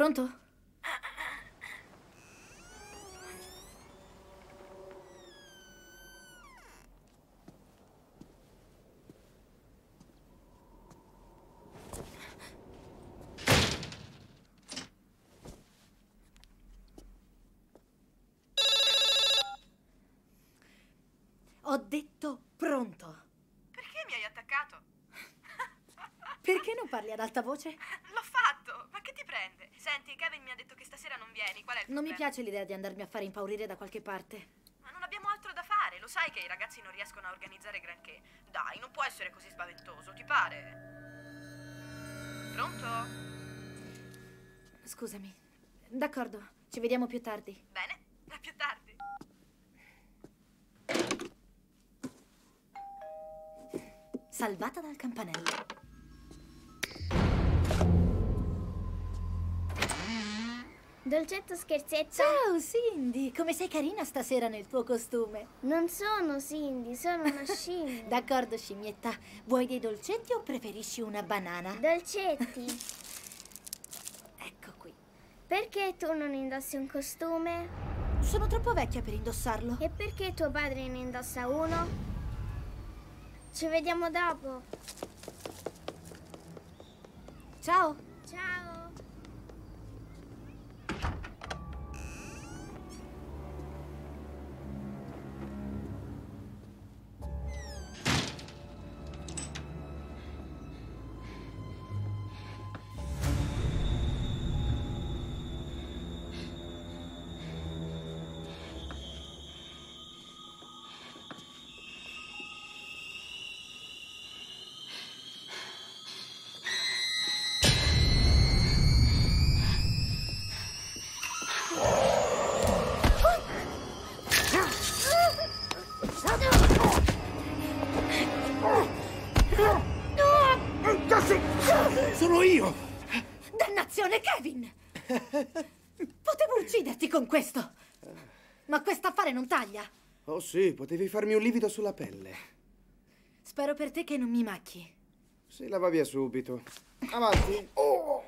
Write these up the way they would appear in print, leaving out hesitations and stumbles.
Pronto? Ho detto pronto. Perché mi hai attaccato? Perché non parli ad alta voce? L'ho fatto! Ma che ti prende? Senti, Kevin mi ha detto che stasera non vieni. Qual è il Non mi problema? piace l'idea di andarmi a fare impaurire da qualche parte. Ma non abbiamo altro da fare. Lo sai che i ragazzi non riescono a organizzare granché. Dai, non può essere così spaventoso, ti pare? Pronto? Scusami. D'accordo, ci vediamo più tardi. Bene, a più tardi. Salvata dal campanello. Dolcetto, scherzetto. Ciao Cindy, come sei carina stasera nel tuo costume. Non sono Cindy, sono una scimmia. D'accordo, scimmietta. Vuoi dei dolcetti o preferisci una banana? Dolcetti, Ecco qui. perché tu non indossi un costume? Sono troppo vecchia per indossarlo. E perché tuo padre ne indossa uno? Ci vediamo dopo. Ciao. Ciao. Sono io! Dannazione, Kevin! Potevo ucciderti con questo. Ma quest'affare non taglia. Oh sì, potevi farmi un livido sulla pelle. Spero per te che non mi macchi. Si lava via subito. Avanti. Oh.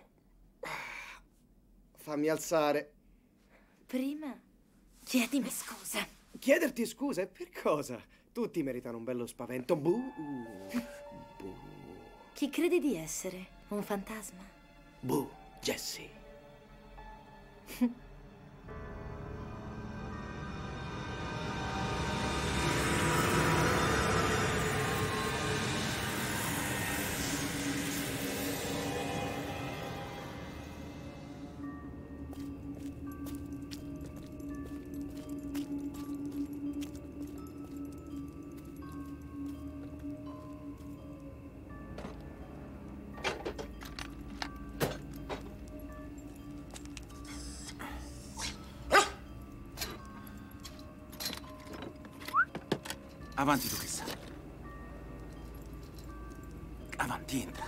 Fammi alzare. Prima, chiedimi scusa. Chiederti scuse? Per cosa? Tutti meritano un bello spavento. Buh. Buh. Chi credi di essere? Un fantasma? Buh, Jessie. Avanti, duchessa. Avanti, entra.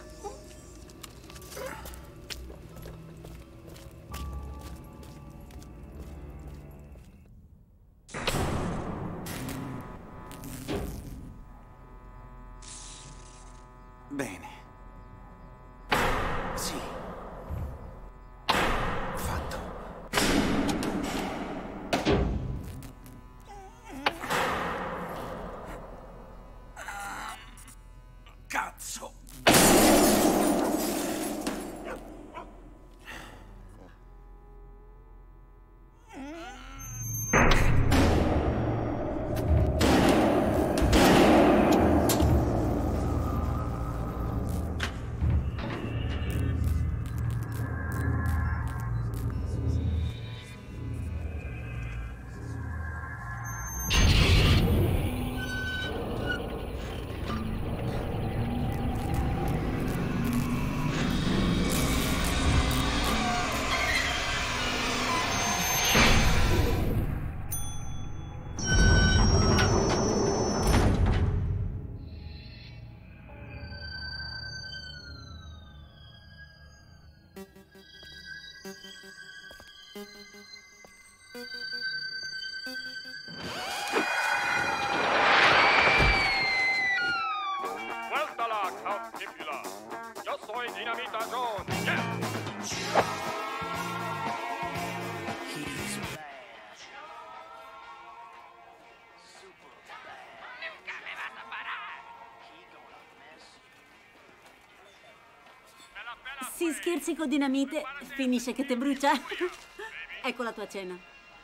Bene. Sì. Fatto. Cazzo! Suéltala, Count Tipula. Yo soy Dinamita Jones. Yeah. Si scherzi con dinamite, finisce che te brucia. Ecco la tua cena.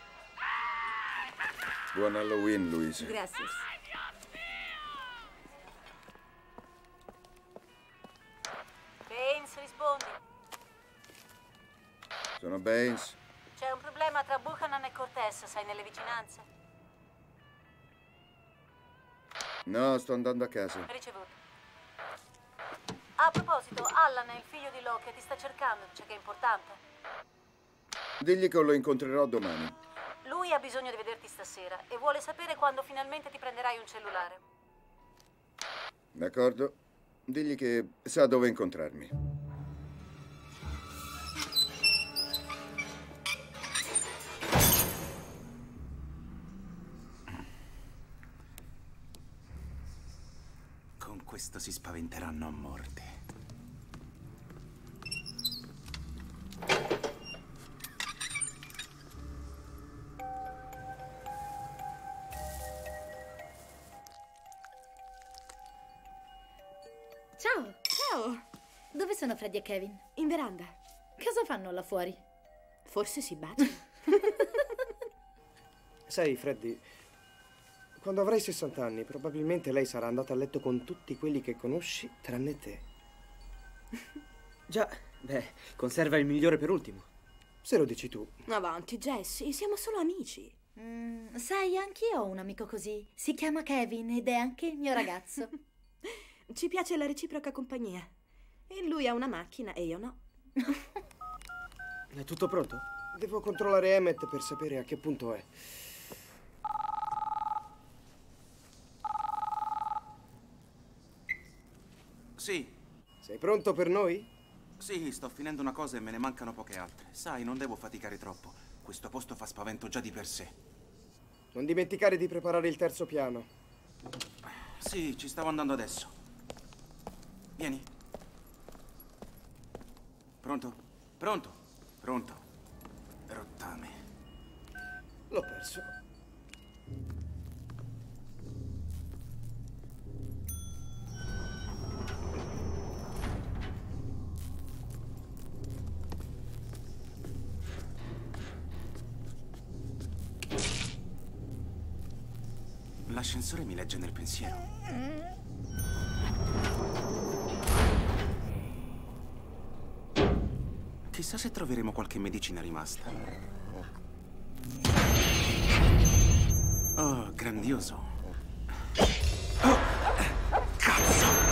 Buon Halloween, Louise. Grazie. Baines, rispondi. Sono Baines. C'è un problema tra Buchanan e Cortez, sei nelle vicinanze? No, sto andando a casa. Ricevuto. A proposito, Allan è il figlio di Locke, ti sta cercando, dice che è importante. Digli che lo incontrerò domani. Lui ha bisogno di vederti stasera e vuole sapere quando finalmente ti prenderai un cellulare. D'accordo? Digli che sa dove incontrarmi. Con questo si spaventeranno a morte. Ciao, Ciao, dove sono Freddy e Kevin? in veranda. Cosa fanno là fuori? Forse si baciano. Sai, Freddy, quando avrai 60 anni, probabilmente lei sarà andata a letto con tutti quelli che conosci, tranne te. Già, conserva il migliore per ultimo. Se lo dici tu. Avanti, Jessie, siamo solo amici. Sai, anch'io ho un amico così. Si chiama Kevin ed è anche il mio ragazzo. Ci piace la reciproca compagnia. E lui ha una macchina e io no. È tutto pronto? Devo controllare Emmett per sapere a che punto è. Sì, Sei pronto per noi? sì, sto finendo una cosa e me ne mancano poche altre. Sai, non devo faticare troppo. Questo posto fa spavento già di per sé. Non dimenticare di preparare il terzo piano. Sì, ci stavo andando adesso. Vieni. Pronto? Pronto? Pronto. Rottame. L'ho perso. L'ascensore mi legge nel pensiero. Chissà se troveremo qualche medicina rimasta. Oh, grandioso. Oh, cazzo!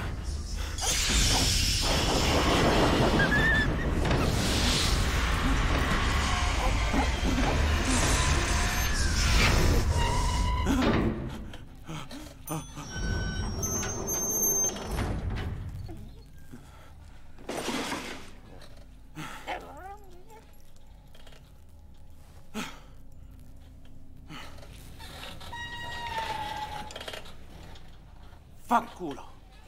Fanculo.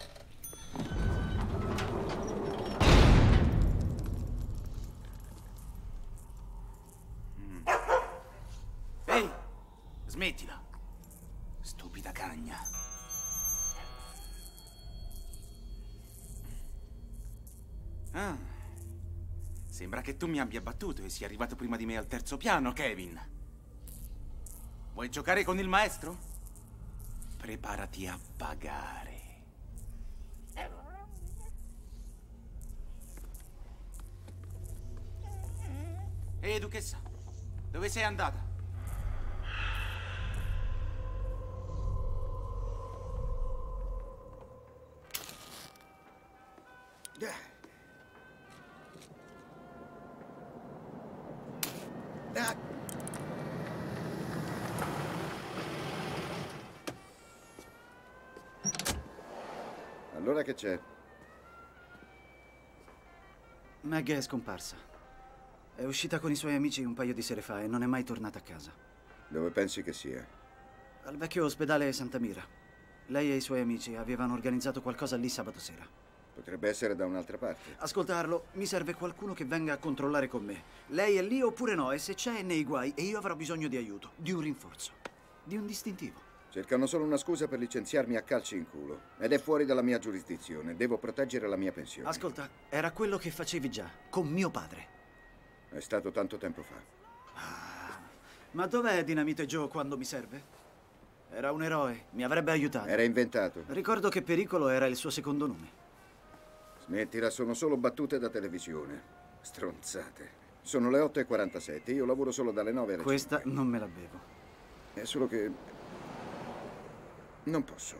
Ehi, smettila. Stupida cagna. Ah, sembra che tu mi abbia battuto e sia arrivato prima di me al terzo piano, Kevin. Vuoi giocare con il maestro? Preparati a pagare. Ehi, duchessa, dove sei andata? Allora che c'è? Meg è scomparsa. È uscita con i suoi amici un paio di sere fa e non è mai tornata a casa. Dove pensi che sia? Al vecchio ospedale Santa Mira. Lei e i suoi amici avevano organizzato qualcosa lì sabato sera. Potrebbe essere da un'altra parte. Ascolta, Arlo, mi serve qualcuno che venga a controllare con me. Lei è lì oppure no? E se c'è è nei guai e io avrò bisogno di aiuto, di un rinforzo, di un distintivo. Cercano solo una scusa per licenziarmi a calci in culo. Ed è fuori dalla mia giurisdizione. Devo proteggere la mia pensione. Ascolta, era quello che facevi già, con mio padre. È stato tanto tempo fa. Ma dov'è Dinamite Joe quando mi serve? Era un eroe, mi avrebbe aiutato. Era inventato. Ricordo che Pericolo era il suo secondo nome. Smettila, sono solo battute da televisione. Stronzate. Sono le 8:47, io lavoro solo dalle 9 alle 5. Questa non me la bevo. È solo che... non posso.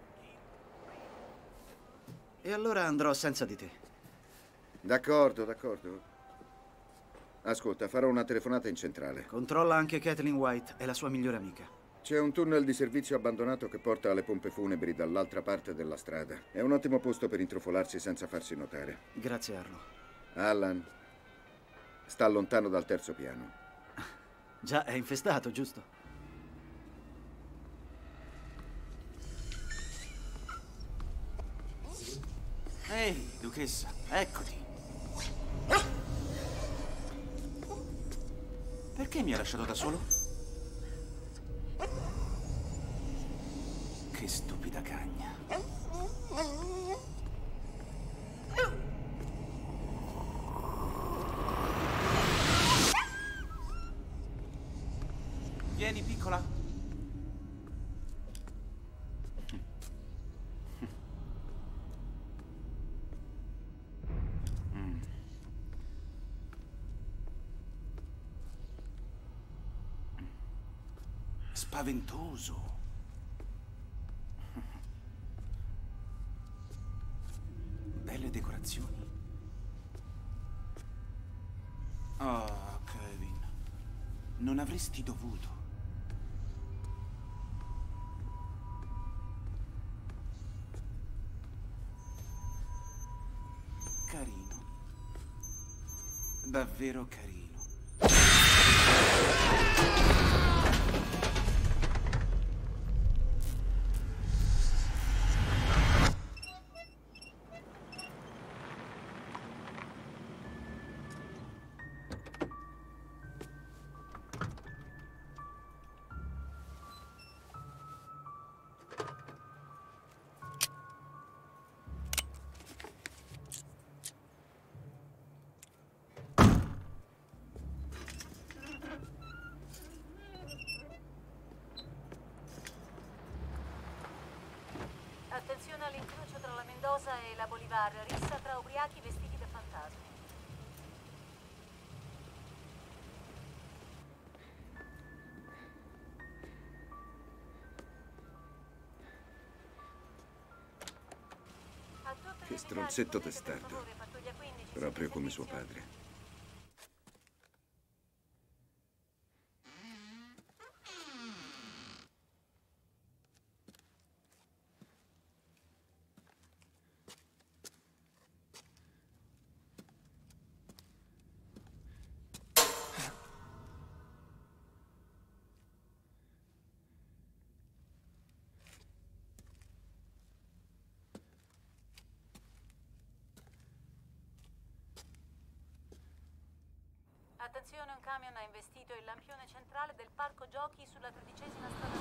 E allora andrò senza di te. D'accordo, d'accordo. Ascolta, farò una telefonata in centrale. Controlla anche Kathleen White, è la sua migliore amica. C'è un tunnel di servizio abbandonato che porta alle pompe funebri dall'altra parte della strada. È un ottimo posto per intrufolarsi senza farsi notare. Grazie, Arlo. Alan sta lontano dal terzo piano. Già, è infestato, giusto? Ehi, duchessa, eccoti. Perché mi ha lasciato da solo? Che stupida cagna. Vieni, piccola. Spaventoso. Belle decorazioni. Oh, Kevin. Non avresti dovuto. Carino. Davvero carino. Attenzione all'incrocio tra la Mendoza e la Bolivar, rissa tra ubriachi vestiti da fantasmi. Che stronzetto testardo. Proprio come suo padre. Attenzione, un camion ha investito il lampione centrale del parco giochi sulla 13ª strada.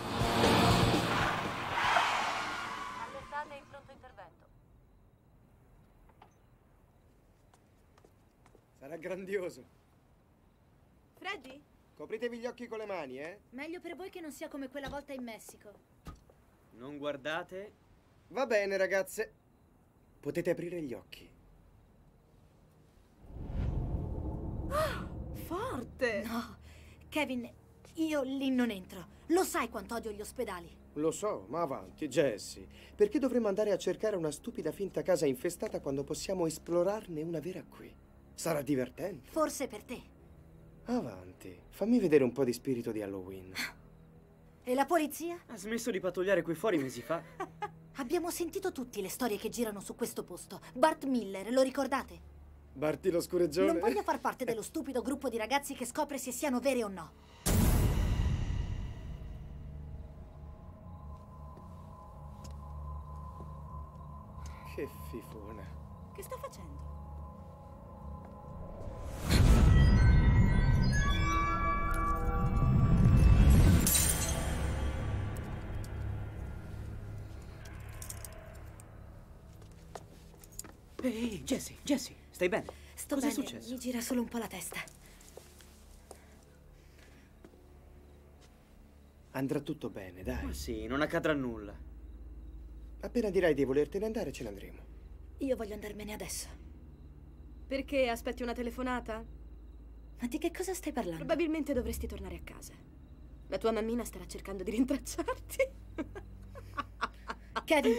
Allertate in pronto intervento. Sarà grandioso. Freddy? Copritevi gli occhi con le mani, eh? Meglio per voi che non sia come quella volta in Messico. Non guardate. Va bene, ragazze. Potete aprire gli occhi. Forte! No, Kevin, io lì non entro. Lo sai quanto odio gli ospedali. Lo so, ma avanti, Jessie. Perché dovremmo andare a cercare una stupida finta casa infestata quando possiamo esplorarne una vera qui? Sarà divertente. Forse per te. Avanti, fammi vedere un po' di spirito di Halloween. E la polizia? Ha smesso di pattugliare qui fuori mesi fa. Abbiamo sentito tutti le storie che girano su questo posto. Bart Miller, lo ricordate? Barti lo scureggione. Non voglio far parte dello stupido gruppo di ragazzi che scopre se siano vere o no. Che fifona. Che sta facendo? Ehi, Jessie, stai bene? Sto Cos'è bene, successo? mi gira solo un po' la testa. Andrà tutto bene, dai. Ma sì, non accadrà nulla. Appena dirai di volertene andare, ce ne andremo. Io voglio andarmene adesso. Perché aspetti una telefonata? Ma di che cosa stai parlando? Probabilmente dovresti tornare a casa. La tua mammina starà cercando di rintracciarti. Kevin!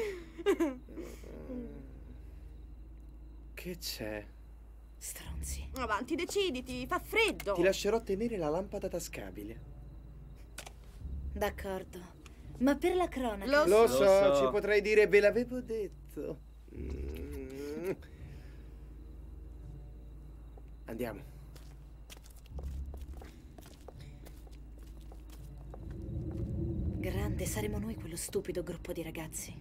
Che c'è? Stronzi. Avanti, deciditi, fa freddo. Ti lascerò tenere la lampada tascabile. D'accordo. Ma per la cronaca... Lo so. so, ci potrei dire ve l'avevo detto. Andiamo. Grande, saremo noi quello stupido gruppo di ragazzi.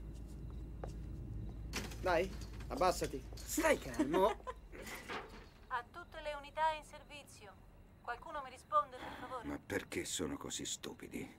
Dai, abbassati. Stai calmo. A tutte le unità in servizio. Qualcuno mi risponde, per favore? Ma perché sono così stupidi?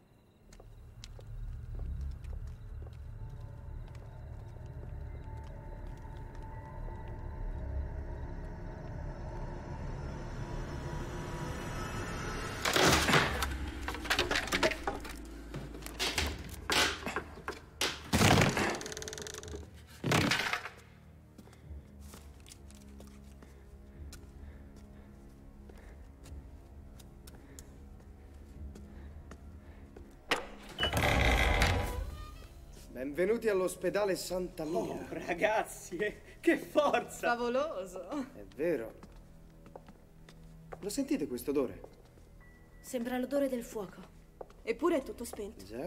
Benvenuti all'ospedale Santa Mia. Oh, ragazzi, che forza! Favoloso. È vero. Lo sentite questo odore? Sembra l'odore del fuoco. Eppure è tutto spento. Già.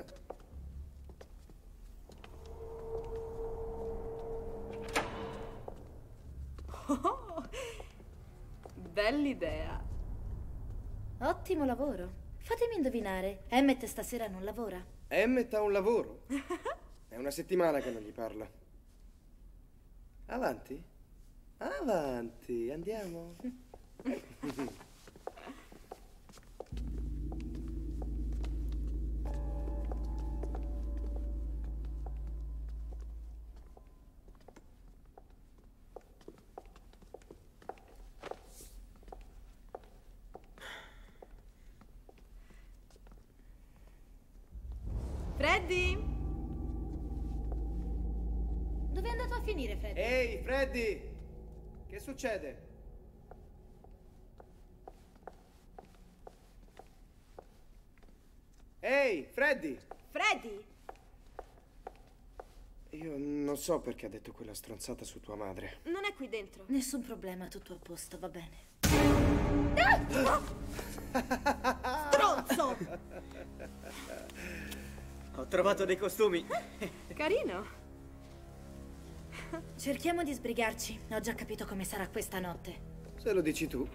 Oh, bell'idea. Ottimo lavoro. Fatemi indovinare, Emmet stasera non lavora? Emmet ha un lavoro. È una settimana che non gli parlo. Avanti? Avanti, andiamo. Freddy? Dove è andato a finire, Freddy? Ehi, Freddy! Che succede? Ehi, Freddy! Freddy? Io non so perché ha detto quella stronzata su tua madre. Non è qui dentro. Nessun problema, tutto a posto, va bene. Stronzo! Ho trovato dei costumi. Carino. Cerchiamo di sbrigarci. Ho già capito come sarà questa notte. Se lo dici tu.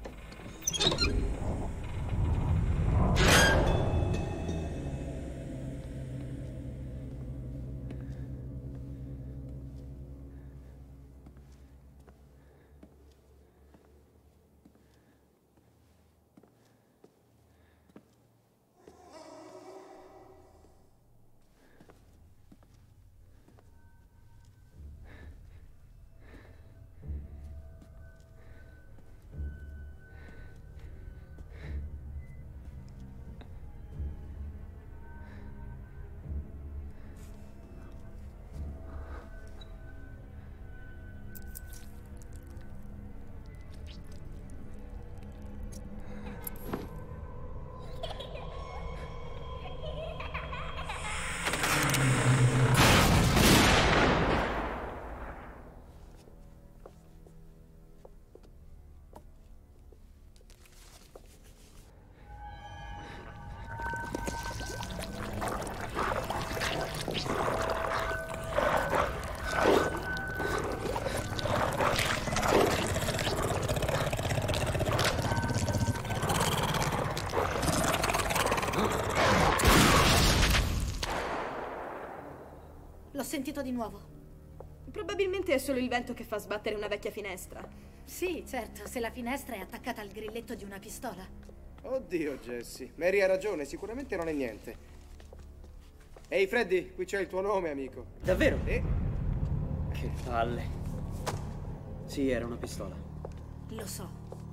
L'ho sentito di nuovo. Probabilmente è solo il vento che fa sbattere una vecchia finestra. Sì, certo, se la finestra è attaccata al grilletto di una pistola. Oddio, Jessie. Mary ha ragione, sicuramente non è niente. Ehi, Freddy, qui c'è il tuo nome, amico. Davvero? E? Che palle. Sì, era una pistola. Lo so.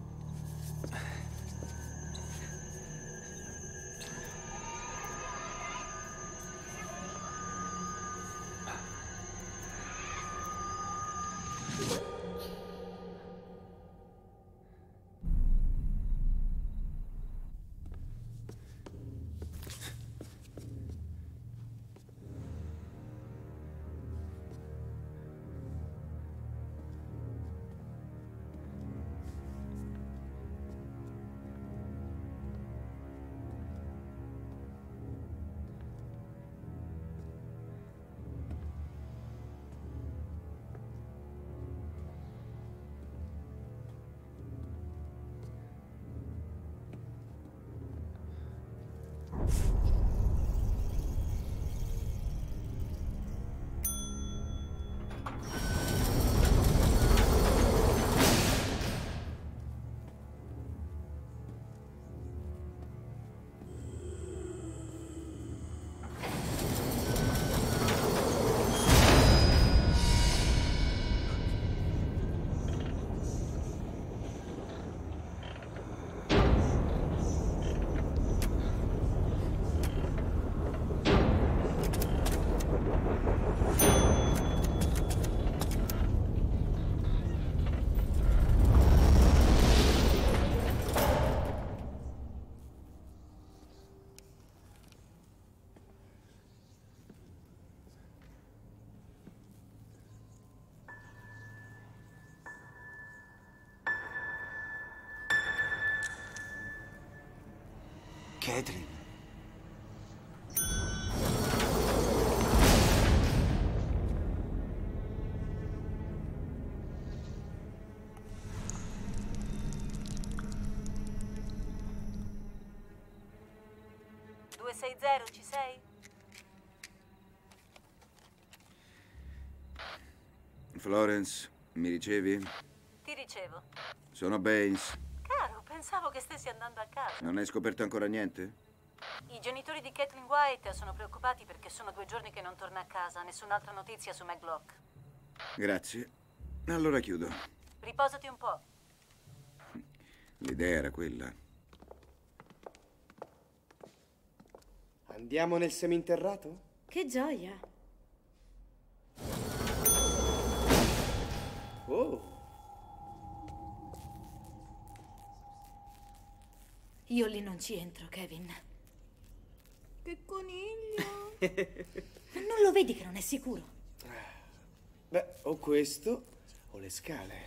Caitlin. Ci sei? Florence, mi ricevi? Ti ricevo. Sono Baines. Caro, pensavo che stessi andando a casa. Non hai scoperto ancora niente? I genitori di Caitlin White sono preoccupati perché sono 2 giorni che non torna a casa. Nessun'altra notizia su McGlock. Grazie. Allora chiudo. Riposati un po'. L'idea era quella. Andiamo nel seminterrato? Che gioia. Oh. Io lì non ci entro, Kevin. Che coniglio. Non lo vedi che non è sicuro? Beh, o questo o le scale.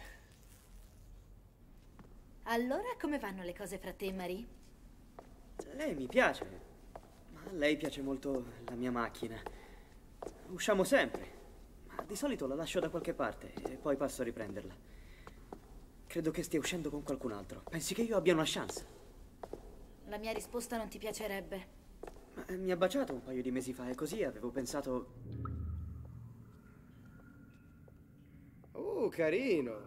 Allora, come vanno le cose fra te e Marie? Lei mi piace. Ma a lei piace molto la mia macchina. Usciamo sempre. Ma di solito la lascio da qualche parte e poi passo a riprenderla. Credo che stia uscendo con qualcun altro. Pensi che io abbia una chance? La mia risposta non ti piacerebbe. Ma mi ha baciato un paio di mesi fa e così avevo pensato... Carino.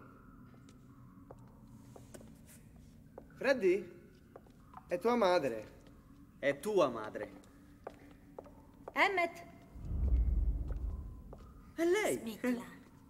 Freddy? È tua madre. È tua madre. Emmett! È lei! Smettila.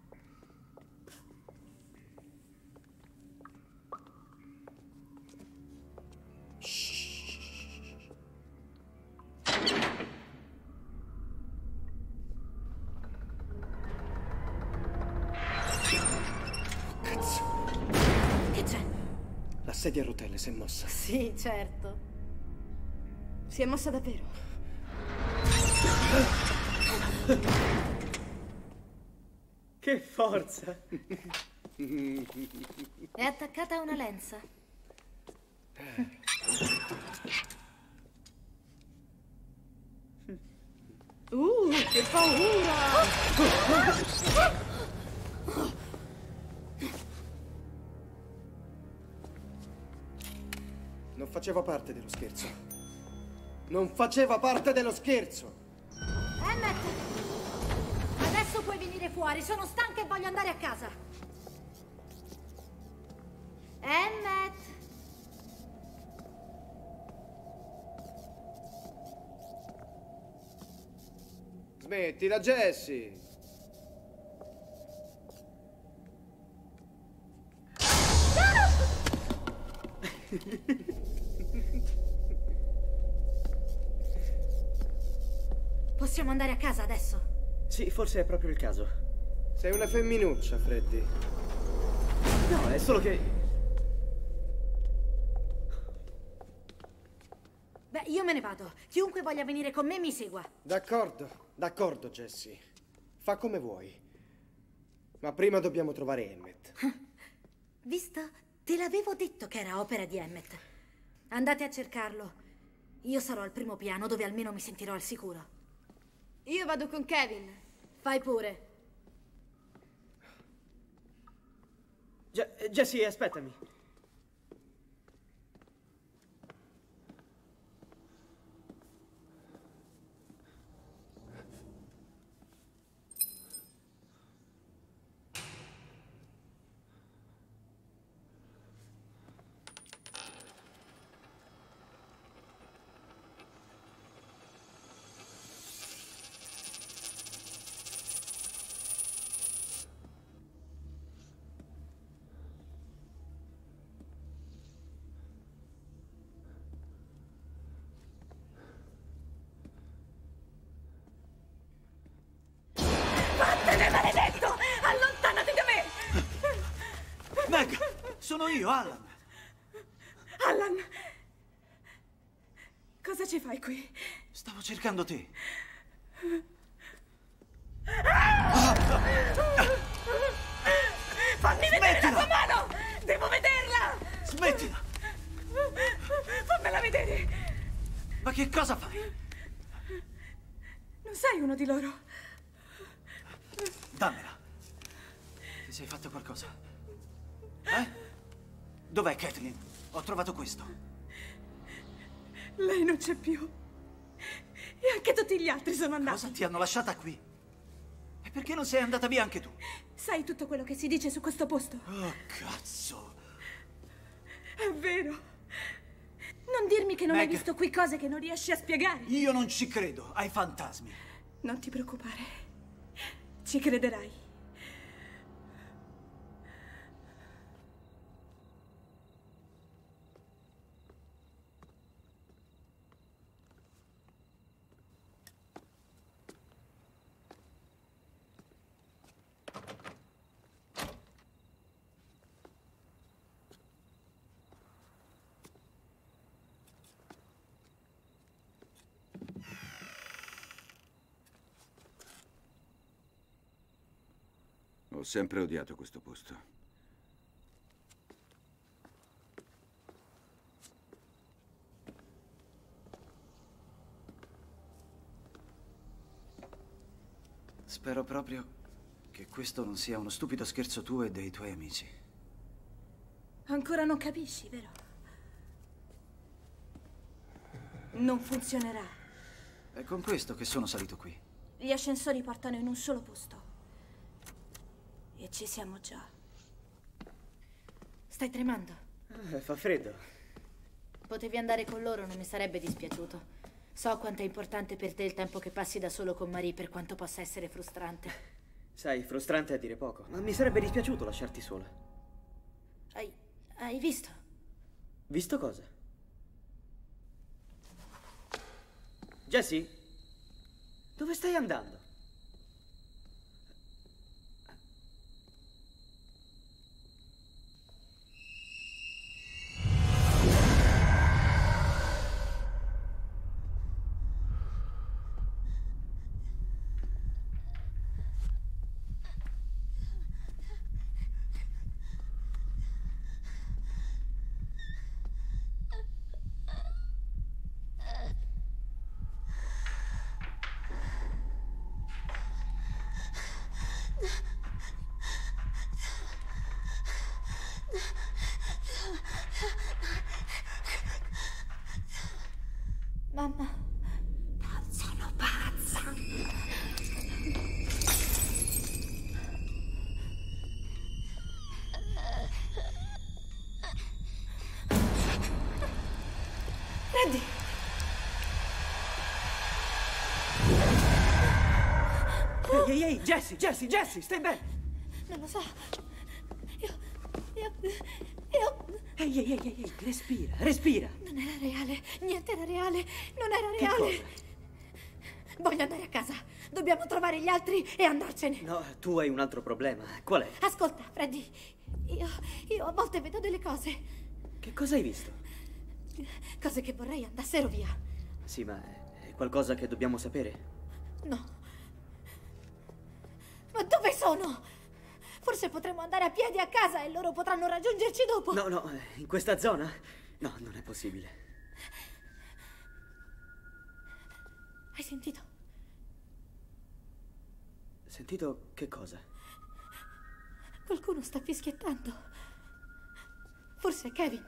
La sedia a rotelle si è mossa. Sì, certo. Si è mossa davvero. Che forza! È attaccata a una lenza. Che paura! Non faceva parte dello scherzo. Non faceva parte dello scherzo! Emmett! Adesso puoi venire fuori. Sono stanca e voglio andare a casa. Emmett! Smettila, Jessie! Possiamo andare a casa adesso? Sì, forse è proprio il caso. Sei una femminuccia, Freddy. No, è solo che... Beh, io me ne vado. Chiunque voglia venire con me mi segua. D'accordo, Jessie. Fa come vuoi. Ma prima dobbiamo trovare Emmett. Visto? Te l'avevo detto che era opera di Emmett. Andate a cercarlo. Io sarò al primo piano, dove almeno mi sentirò al sicuro. Io vado con Kevin. Fai pure. Jessie, aspettami. Vattene, maledetto! Allontanati da me! Meg, sono io, Alan. Alan! Cosa ci fai qui? Stavo cercando te. Fammi vedere la tua mano! Devo vederla! Smettila! Fammela vedere! Ma che cosa fai? Non sei uno di loro. Dammela. Ti sei fatto qualcosa? Eh? Dov'è Kathleen? Ho trovato questo. Lei non c'è più. E anche tutti gli altri sono andati. Cosa ti hanno lasciata qui? E perché non sei andata via anche tu? Sai tutto quello che si dice su questo posto? Oh, cazzo. È vero. Non dirmi che non hai Meg. visto qui cose che non riesci a spiegare. Io non ci credo ai fantasmi. Non ti preoccupare. Ci crederai. Ho sempre odiato questo posto. Spero proprio che questo non sia uno stupido scherzo tuo e dei tuoi amici. Ancora non capisci, vero? Non funzionerà. È con questo che sono salito qui. Gli ascensori portano in un solo posto. E ci siamo già. Stai tremando? Fa freddo. Potevi andare con loro, non mi sarebbe dispiaciuto. So quanto è importante per te il tempo che passi da solo con Marie, per quanto possa essere frustrante. Sai, frustrante a dire poco, ma mi sarebbe dispiaciuto lasciarti sola. Hai visto? Visto cosa? Jessie? Dove stai andando? Mamma. Sono pazza. Freddy! Ehi, Jessie, stai bene? Non lo so. Io Ehi, respira, respira. Non era reale, niente era reale, non era Che reale. cosa? Voglio andare a casa. Dobbiamo trovare gli altri e andarcene. No, tu hai un altro problema. Qual è? Ascolta, Freddy. Io a volte vedo delle cose. Che cosa hai visto? Cose che vorrei andassero via. Sì, ma è qualcosa che dobbiamo sapere? No. Ma dove sono? Forse potremmo andare a piedi a casa e loro potranno raggiungerci dopo. No, in questa zona? No, non è possibile. Hai sentito? Sentito che cosa? Qualcuno sta fischiettando. Forse è Kevin.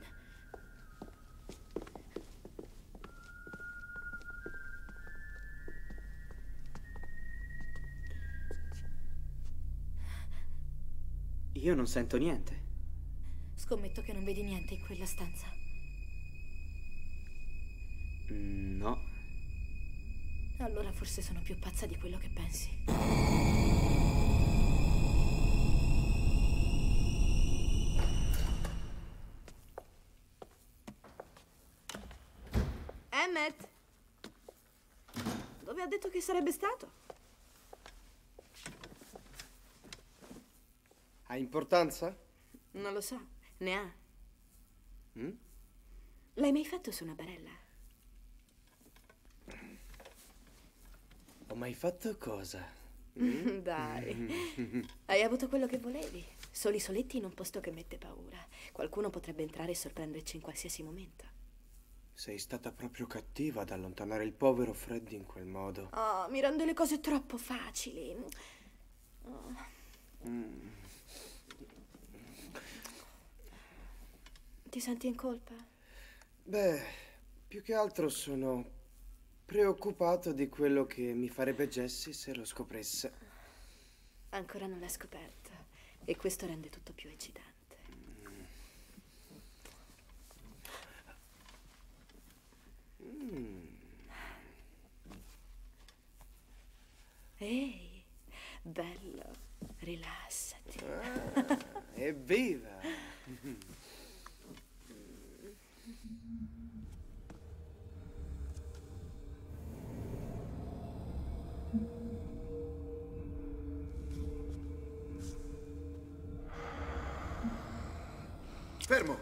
Io non sento niente. Scommetto che non vedi niente in quella stanza. No. Allora forse sono più pazza di quello che pensi. Emmett? Dove ha detto che sarebbe stato? Ha importanza? Non lo so, ne ha. Mm? L'hai mai fatto su una barella? Ho mai fatto cosa? Dai, hai avuto quello che volevi. Soli soletti in un posto che mette paura. Qualcuno potrebbe entrare e sorprenderci in qualsiasi momento. Sei stata proprio cattiva ad allontanare il povero Freddy in quel modo. Oh, mi rende le cose troppo facili. Oh. Ti senti in colpa? Beh, più che altro sono preoccupato di quello che mi farebbe Jessie se lo scoprisse. Ancora non l'ha scoperto. E questo rende tutto più eccitante. Ehi, bello, rilassati. Evviva! Fermo!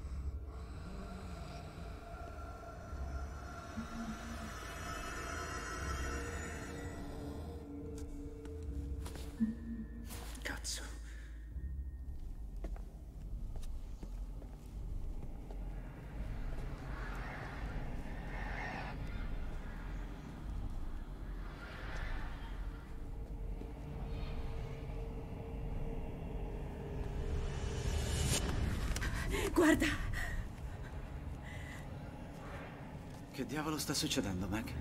Cazzo. Guarda! Che diavolo sta succedendo, Meg?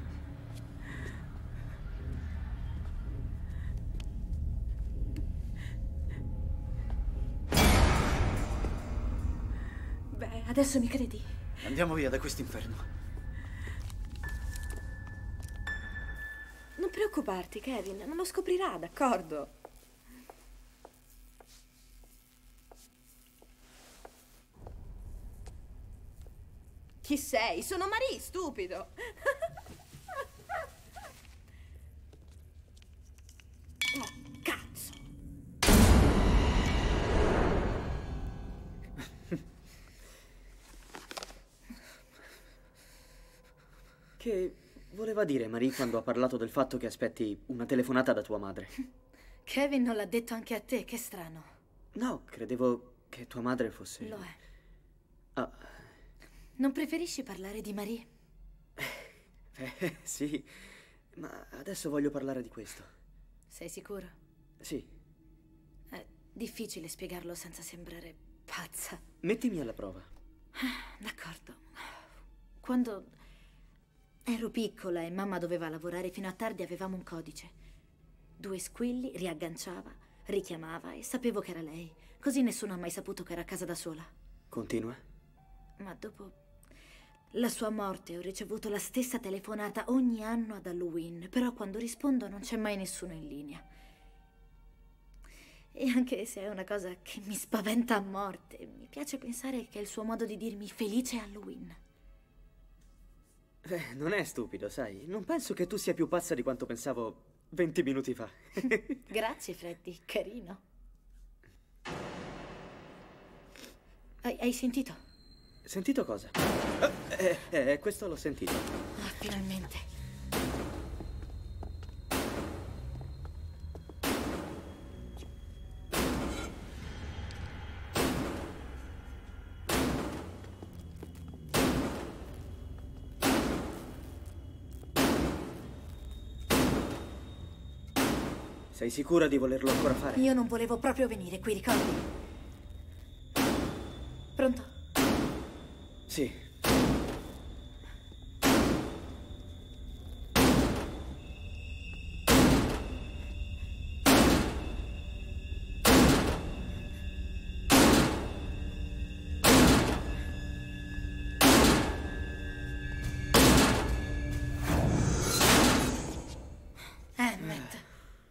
Beh, adesso mi credi? Andiamo via da quest'inferno. Non preoccuparti, Kevin, non lo scoprirà, d'accordo? Chi sei? Sono Marie, stupido! Oh, cazzo! Che voleva dire Marie quando ha parlato del fatto che aspetti una telefonata da tua madre? Kevin non l'ha detto anche a te, che strano. No, credevo che tua madre fosse... Lo è. Ah, Non preferisci parlare di Marie? sì, ma adesso voglio parlare di questo. Sei sicuro? Sì, È difficile spiegarlo senza sembrare pazza. mettimi alla prova. D'accordo. Quando ero piccola e mamma doveva lavorare fino a tardi, avevamo un codice. 2 squilli, riagganciava, richiamava e sapevo che era lei. Così nessuno ha mai saputo che era a casa da sola. Continua. Ma dopo la sua morte ho ricevuto la stessa telefonata ogni anno ad Halloween, però quando rispondo non c'è mai nessuno in linea. E anche se è una cosa che mi spaventa a morte, mi piace pensare che è il suo modo di dirmi felice Halloween. Non è stupido, sai? Non penso che tu sia più pazza di quanto pensavo 20 minuti fa. Grazie, Freddy, carino. Hai sentito? Sentito cosa? Questo l'ho sentito. Ah, finalmente. Sei sicura di volerlo ancora fare? Io non volevo proprio venire qui, ricordi? Pronto? Sì. Emmett.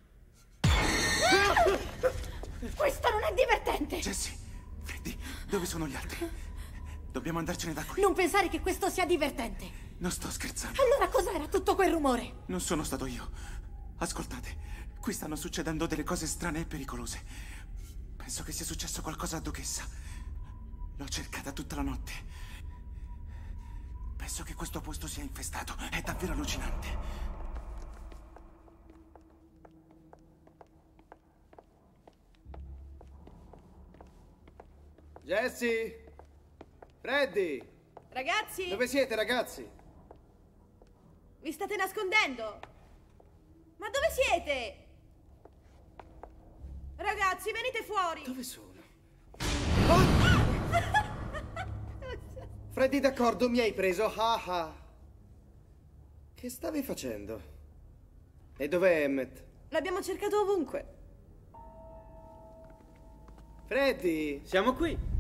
Questo non è divertente! Jessie, Freddy, dove sono gli altri? Dobbiamo andarcene da qui. Non pensare che questo sia divertente! Non sto scherzando. Allora cos'era tutto quel rumore? Non sono stato io. Ascoltate, qui stanno succedendo delle cose strane e pericolose. Penso che sia successo qualcosa a Duchessa. L'ho cercata tutta la notte. Penso che questo posto sia infestato. È davvero allucinante. Jessie! Freddy! Ragazzi! Dove siete, ragazzi? Vi state nascondendo? Ma dove siete? Ragazzi, venite fuori! Dove sono? Freddy, d'accordo, mi hai preso. Ah ah. Che stavi facendo? E dov'è Emmett? L'abbiamo cercato ovunque. Freddy! Siamo qui.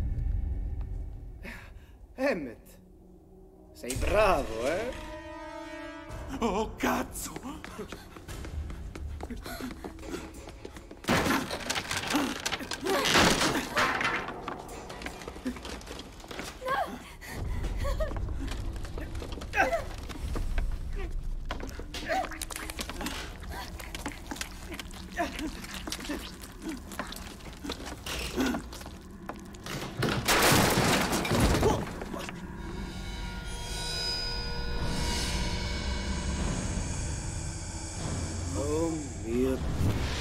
Emmett! Sei bravo, eh? Oh, cazzo! Oh mio Dio.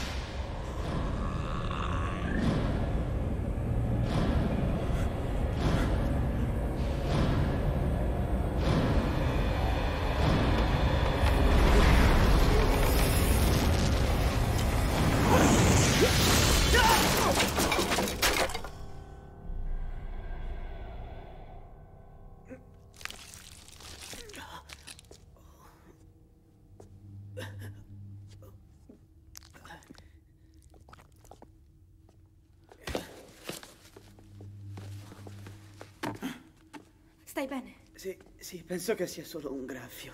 Stai bene? Sì, penso che sia solo un graffio.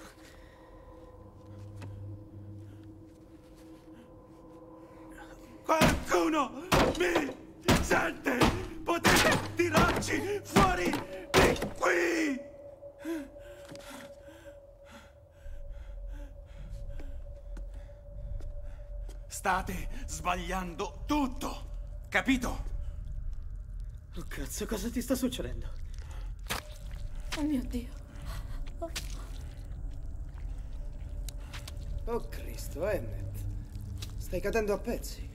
Qualcuno mi sente? Potete tirarci fuori di qui! State sbagliando tutto, capito? Oh cazzo, cosa ti sta succedendo? Oh mio Dio. Oh Cristo, Emmett. Stai cadendo a pezzi.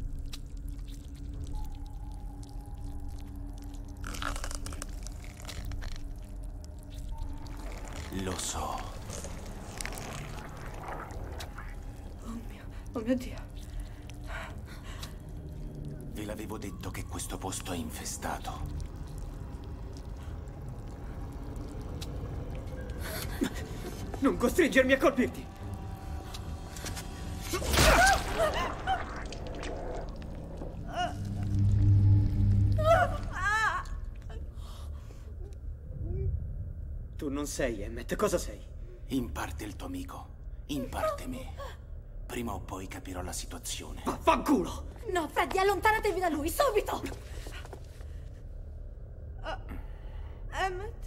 Lo so. Oh mio Dio. Ve l'avevo detto che questo posto è infestato. Non costringermi a colpirti! Tu non sei Emmett, cosa sei? In parte il tuo amico, in parte me. prima o poi capirò la situazione. Vaffanculo! No, Freddy, allontanatevi da lui, subito! Emmett?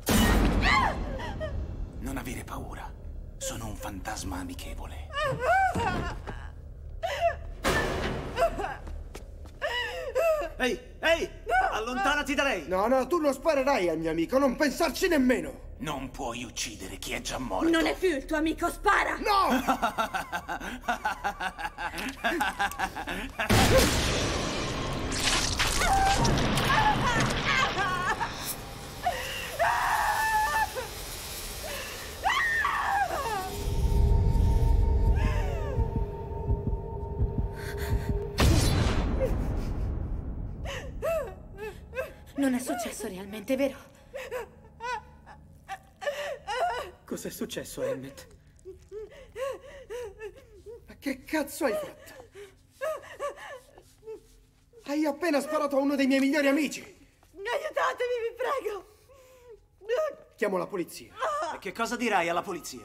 Non avere paura. Sono un fantasma amichevole. Ehi, ehi! Allontanati da lei! No, no, tu non sparerai al mio amico, non pensarci nemmeno! Non puoi uccidere chi è già morto. Non è più il tuo amico, spara! No! Non è successo realmente, vero? Cos'è successo, Emmett? Ma che cazzo hai fatto? Hai appena sparato a uno dei miei migliori amici! Aiutatemi, vi prego! Chiamo la polizia. E che cosa dirai alla polizia?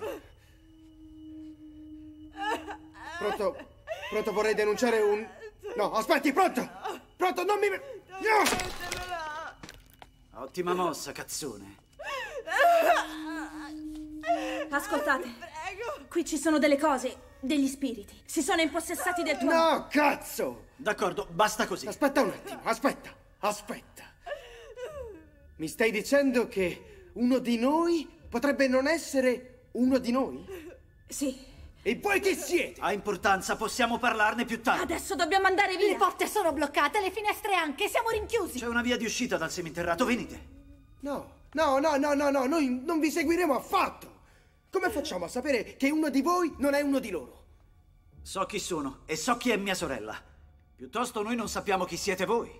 Pronto? Pronto, vorrei denunciare un... No, aspetti, pronto! Pronto, non mi... No! Ottima mossa, cazzone. Ascoltate, qui ci sono delle cose, degli spiriti. Si sono impossessati del tuo... No, cazzo! D'accordo, basta così. Aspetta un attimo, aspetta. Mi stai dicendo che uno di noi potrebbe non essere uno di noi? Sì. E voi chi siete? Ha importanza, possiamo parlarne più tardi. Adesso dobbiamo andare via. Le porte sono bloccate, le finestre anche, siamo rinchiusi. C'è una via di uscita dal seminterrato, venite. No, noi non vi seguiremo affatto. Come facciamo a sapere che uno di voi non è uno di loro? So chi sono e so chi è mia sorella. Piuttosto noi non sappiamo chi siete voi.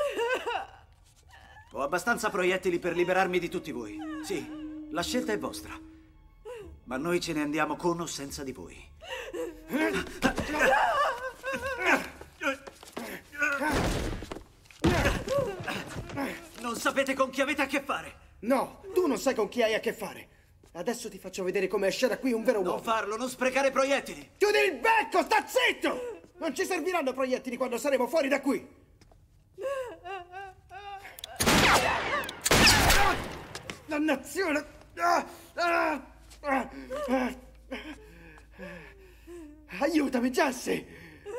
Ho abbastanza proiettili per liberarmi di tutti voi. Sì, la scelta è vostra. Ma noi ce ne andiamo con o senza di voi. Non sapete con chi avete a che fare. No, tu non sai con chi hai a che fare. Adesso ti faccio vedere come esce da qui un vero uomo. Non farlo, non sprecare proiettili. Chiudi il becco, sta zitto! Non ci serviranno proiettili quando saremo fuori da qui. Dannazione! Aiutami, Jesse!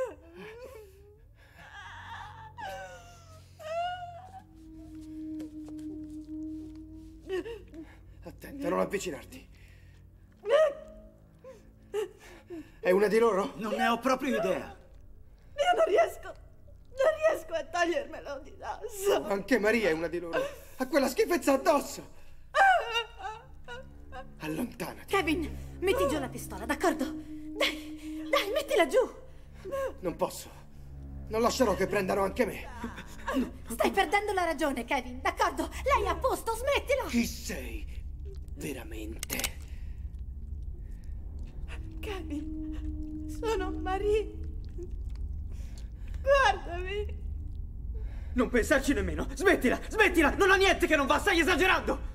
Attenta, non avvicinarti. È una di loro? Non ne ho proprio idea. Io non riesco a togliermelo di dosso. Anche Maria è una di loro. Ha quella schifezza addosso. Allontanati. Kevin, metti giù la pistola, d'accordo? Dai, mettila giù. Non posso. Non lascerò che prendano anche me. Stai perdendo la ragione, Kevin, d'accordo? Lei è a posto, smettila. Chi sei veramente? Kevin, sono Marie. Guardami. Non pensarci nemmeno. Smettila, non ho niente che non va, stai esagerando.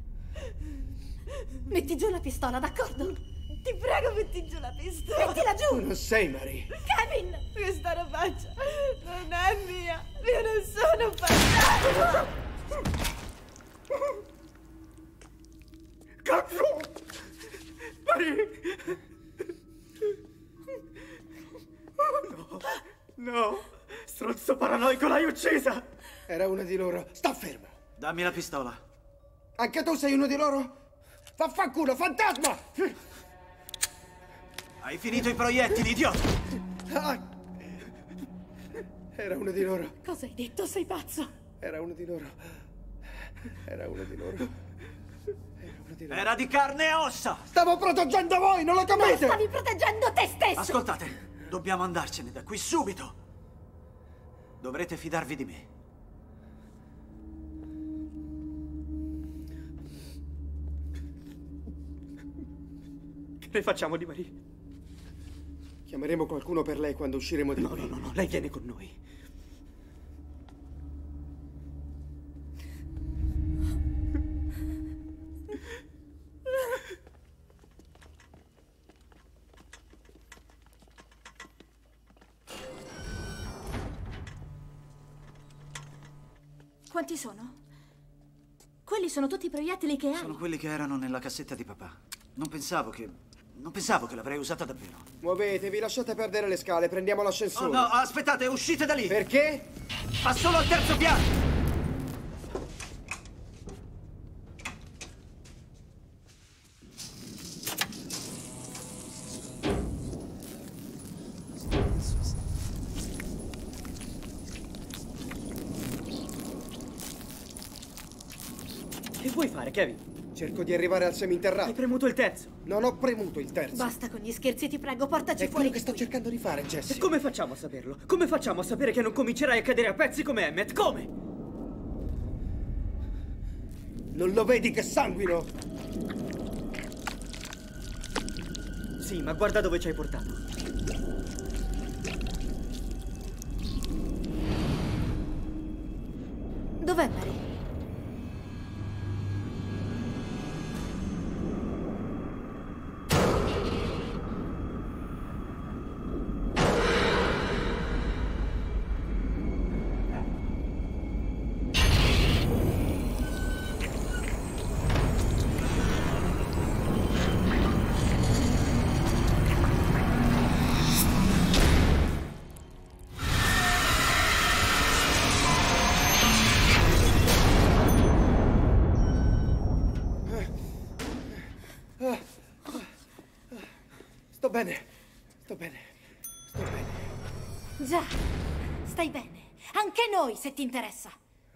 Metti giù la pistola, d'accordo? Ti prego, metti giù la pistola. Mettila giù. Tu non sei Marie. Kevin! Questa robaccia non è mia. Io non sono fantasma. Cazzo! Marie! No, stronzo paranoico, l'hai uccisa! Era una di loro. Sta fermo. Dammi la pistola. Anche tu sei uno di loro? Vaffanculo, fantasma! Hai finito i proiettili, idiota! Ah! Era uno di loro. Cosa hai detto? Sei pazzo? Era uno di loro. Era uno di loro. Era di carne e ossa! Stavo proteggendo voi, non lo capite? Stavi proteggendo te stesso! Ascoltate, dobbiamo andarcene da qui subito! Dovrete fidarvi di me. Che ne facciamo di Marie? Chiameremo qualcuno per lei quando usciremo di qui. No, lei viene con noi. Quanti sono? Quelli sono tutti i proiettili che hai. Sono quelli che erano nella cassetta di papà. Non pensavo che l'avrei usata davvero. Muovetevi, lasciate perdere le scale, prendiamo l'ascensore. Oh no, aspettate, uscite da lì! Perché? Va solo al terzo piano! Che vuoi fare, Kevin? Cerco di arrivare al seminterrato. Hai premuto il terzo. Non ho premuto il terzo. Basta con gli scherzi, ti prego, portaci È fuori. quello che sto cercando di fare, Jessie. E come facciamo a saperlo? Come facciamo a sapere che non comincerai a cadere a pezzi come Emmett? Come? Non lo vedi che sanguino? Sì, ma guarda dove ci hai portato. Dov'è Mary? Sto bene. Sto bene. Sto bene. Già, stai bene. Anche noi, se ti interessa.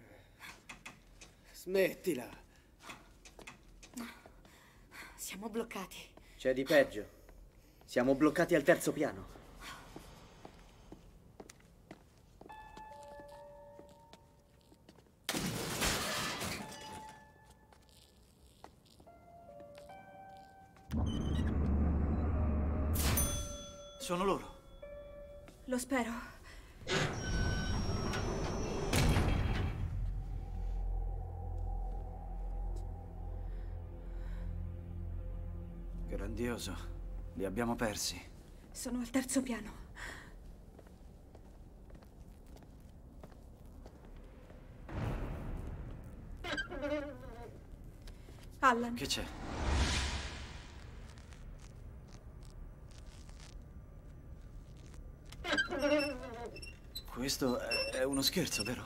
Smettila. Siamo bloccati. C'è di peggio. Siamo bloccati al terzo piano. Sono loro. Lo spero. Grandioso. Li abbiamo persi. Sono al terzo piano. Alan. Che c'è? Questo è uno scherzo, vero?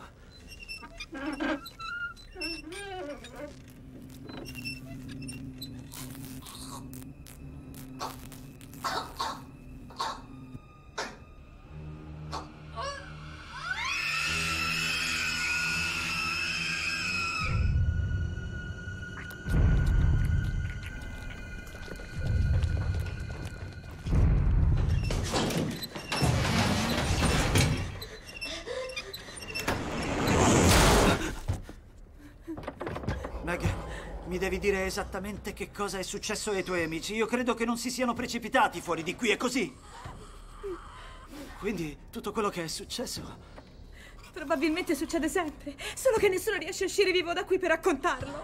Meg, mi devi dire esattamente che cosa è successo ai tuoi amici. Io credo che non si siano precipitati fuori di qui, è così? Quindi tutto quello che è successo... Probabilmente succede sempre, solo che nessuno riesce a uscire vivo da qui per raccontarlo.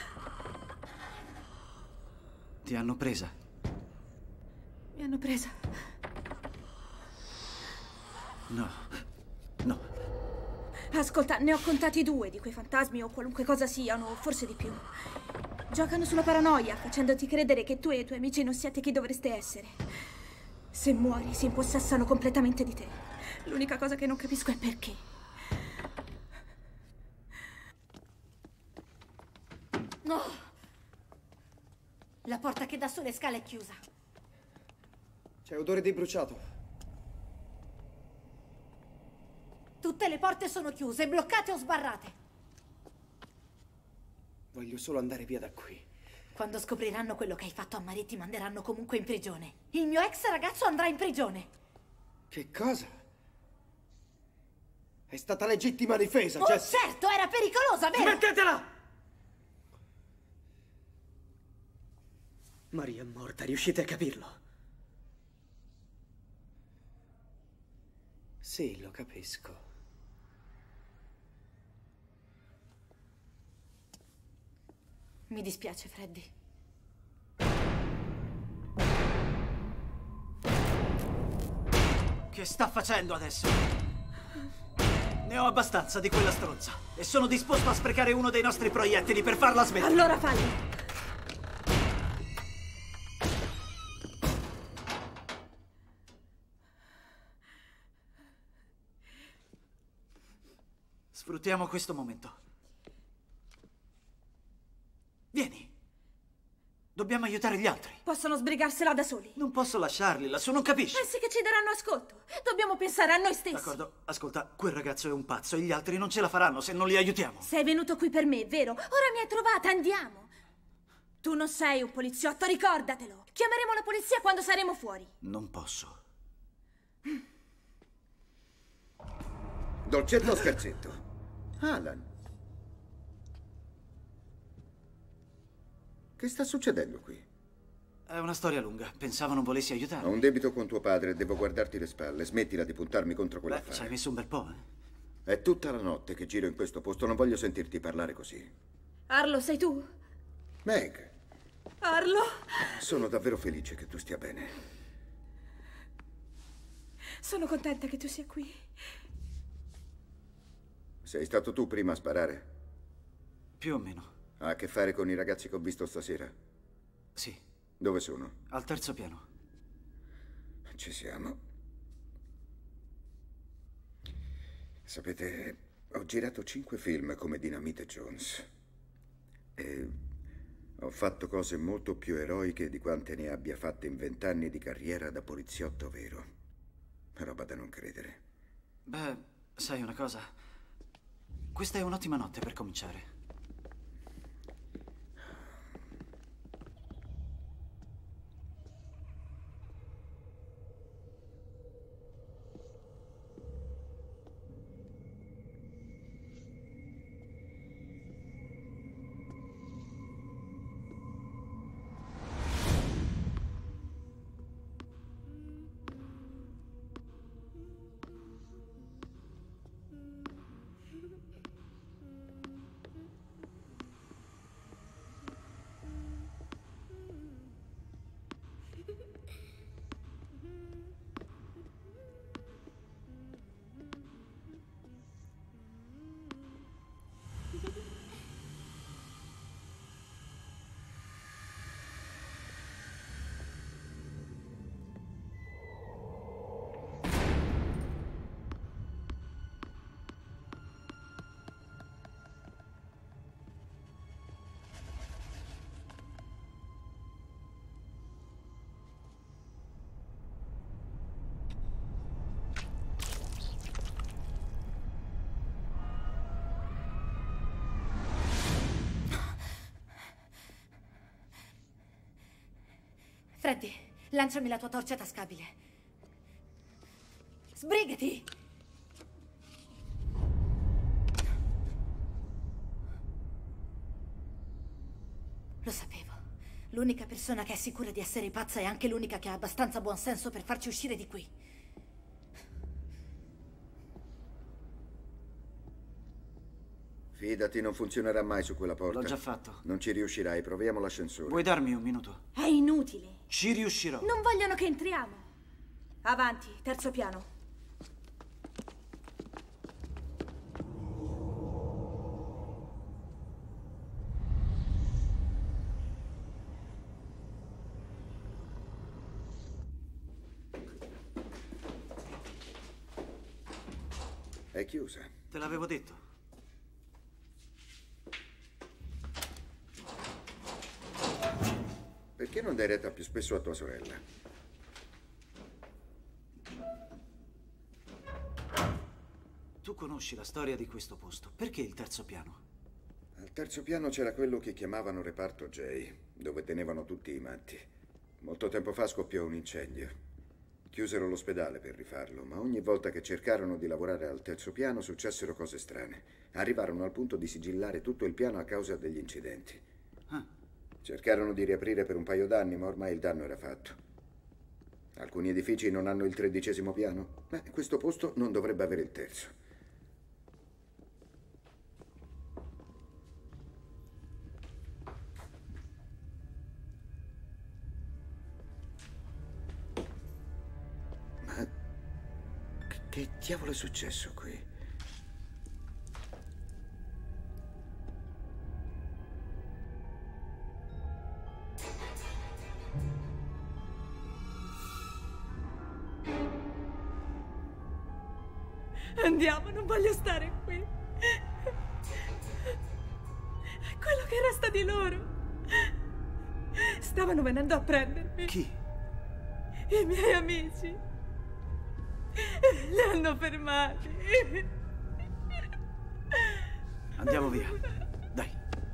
Ti hanno presa? Mi hanno presa. No, no. Ascolta, ne ho contati 2 di quei fantasmi o qualunque cosa siano, o forse di più. Giocano sulla paranoia, facendoti credere che tu e i tuoi amici non siete chi dovreste essere. Se muori, si impossessano completamente di te. L'unica cosa che non capisco è perché. No! La porta che dà sulle scale è chiusa. C'è odore di bruciato. Tutte le porte sono chiuse, bloccate o sbarrate. Voglio solo andare via da qui. Quando scopriranno quello che hai fatto a Marie ti manderanno comunque in prigione. Il mio ex ragazzo andrà in prigione. Che cosa? È stata legittima difesa, Oh, Jessie. certo, era pericolosa, vero? Smettetela! Maria è morta, riuscite a capirlo? Sì, lo capisco. Mi dispiace, Freddy. Che sta facendo adesso? Ne ho abbastanza di quella stronza e sono disposto a sprecare uno dei nostri proiettili per farla smettere. Allora falli. Sfruttiamo questo momento. Vieni. Dobbiamo aiutare gli altri. Possono sbrigarsela da soli. Non posso lasciarli lassù, non capisci? Pensi che ci daranno ascolto? Dobbiamo pensare a noi stessi. D'accordo, ascolta, quel ragazzo è un pazzo e gli altri non ce la faranno se non li aiutiamo. Sei venuto qui per me, vero? Ora mi hai trovata, andiamo. Tu non sei un poliziotto, ricordatelo. Chiameremo la polizia quando saremo fuori. Non posso. Dolcetto o scherzetto? Alan. Che sta succedendo qui? È una storia lunga. Pensavo non volessi aiutarmi. Ho un debito con tuo padre, devo guardarti le spalle. Smettila di puntarmi contro Beh, quell'affare. ci hai messo un bel po', È tutta la notte che giro in questo posto, non voglio sentirti parlare così. Arlo, sei tu? Meg, Arlo? sono davvero felice che tu stia bene. Sono contenta che tu sia qui. Sei stato tu prima a sparare? Più o meno. Ha a che fare con i ragazzi che ho visto stasera? Sì. Dove sono? Al terzo piano. Ci siamo. Sapete, ho girato 5 film come Dynamite Jones. E ho fatto cose molto più eroiche di quante ne abbia fatte in 20 anni di carriera da poliziotto vero. Roba da non credere. Beh, sai una cosa? Questa è un'ottima notte per cominciare. Freddy, lanciami la tua torcia tascabile. Sbrigati! Lo sapevo. L'unica persona che è sicura di essere pazza è anche l'unica che ha abbastanza buon senso per farci uscire di qui. Fidati, non funzionerà mai su quella porta. L'ho già fatto. Non ci riuscirai, proviamo l'ascensore. Vuoi darmi un minuto? È inutile. Ci riuscirò. Non vogliono che entriamo. Avanti, terzo piano. È chiusa. Te l'avevo detto. Perché non dai retta più spesso a tua sorella? Tu conosci la storia di questo posto. Perché il terzo piano? Al terzo piano c'era quello che chiamavano reparto J, dove tenevano tutti i matti. Molto tempo fa scoppiò un incendio. Chiusero l'ospedale per rifarlo, ma ogni volta che cercarono di lavorare al terzo piano successero cose strane. Arrivarono al punto di sigillare tutto il piano a causa degli incidenti. Cercarono di riaprire per un paio d'anni, ma ormai il danno era fatto. Alcuni edifici non hanno il 13° piano. Beh, questo posto non dovrebbe avere il terzo. Ma che diavolo è successo qui? Andiamo, non voglio stare qui. Quello che resta di loro. Stavano venendo a prendermi. Chi? I miei amici. Li hanno fermati. Andiamo via. Dai.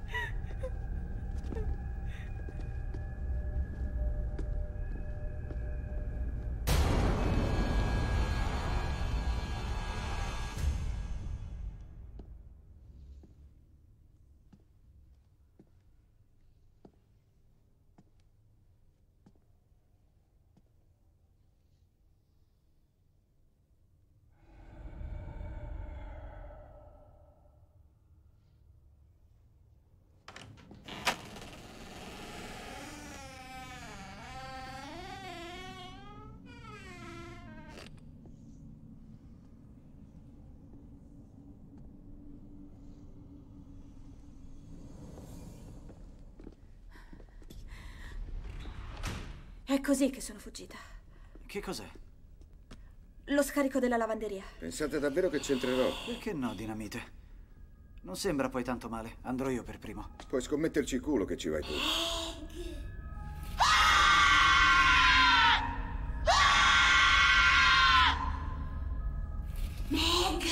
È così che sono fuggita. Che cos'è? Lo scarico della lavanderia. Pensate davvero che c'entrerò? Perché no, dinamite? Non sembra poi tanto male. Andrò io per primo. Puoi scommetterci il culo che ci vai tu. Meg!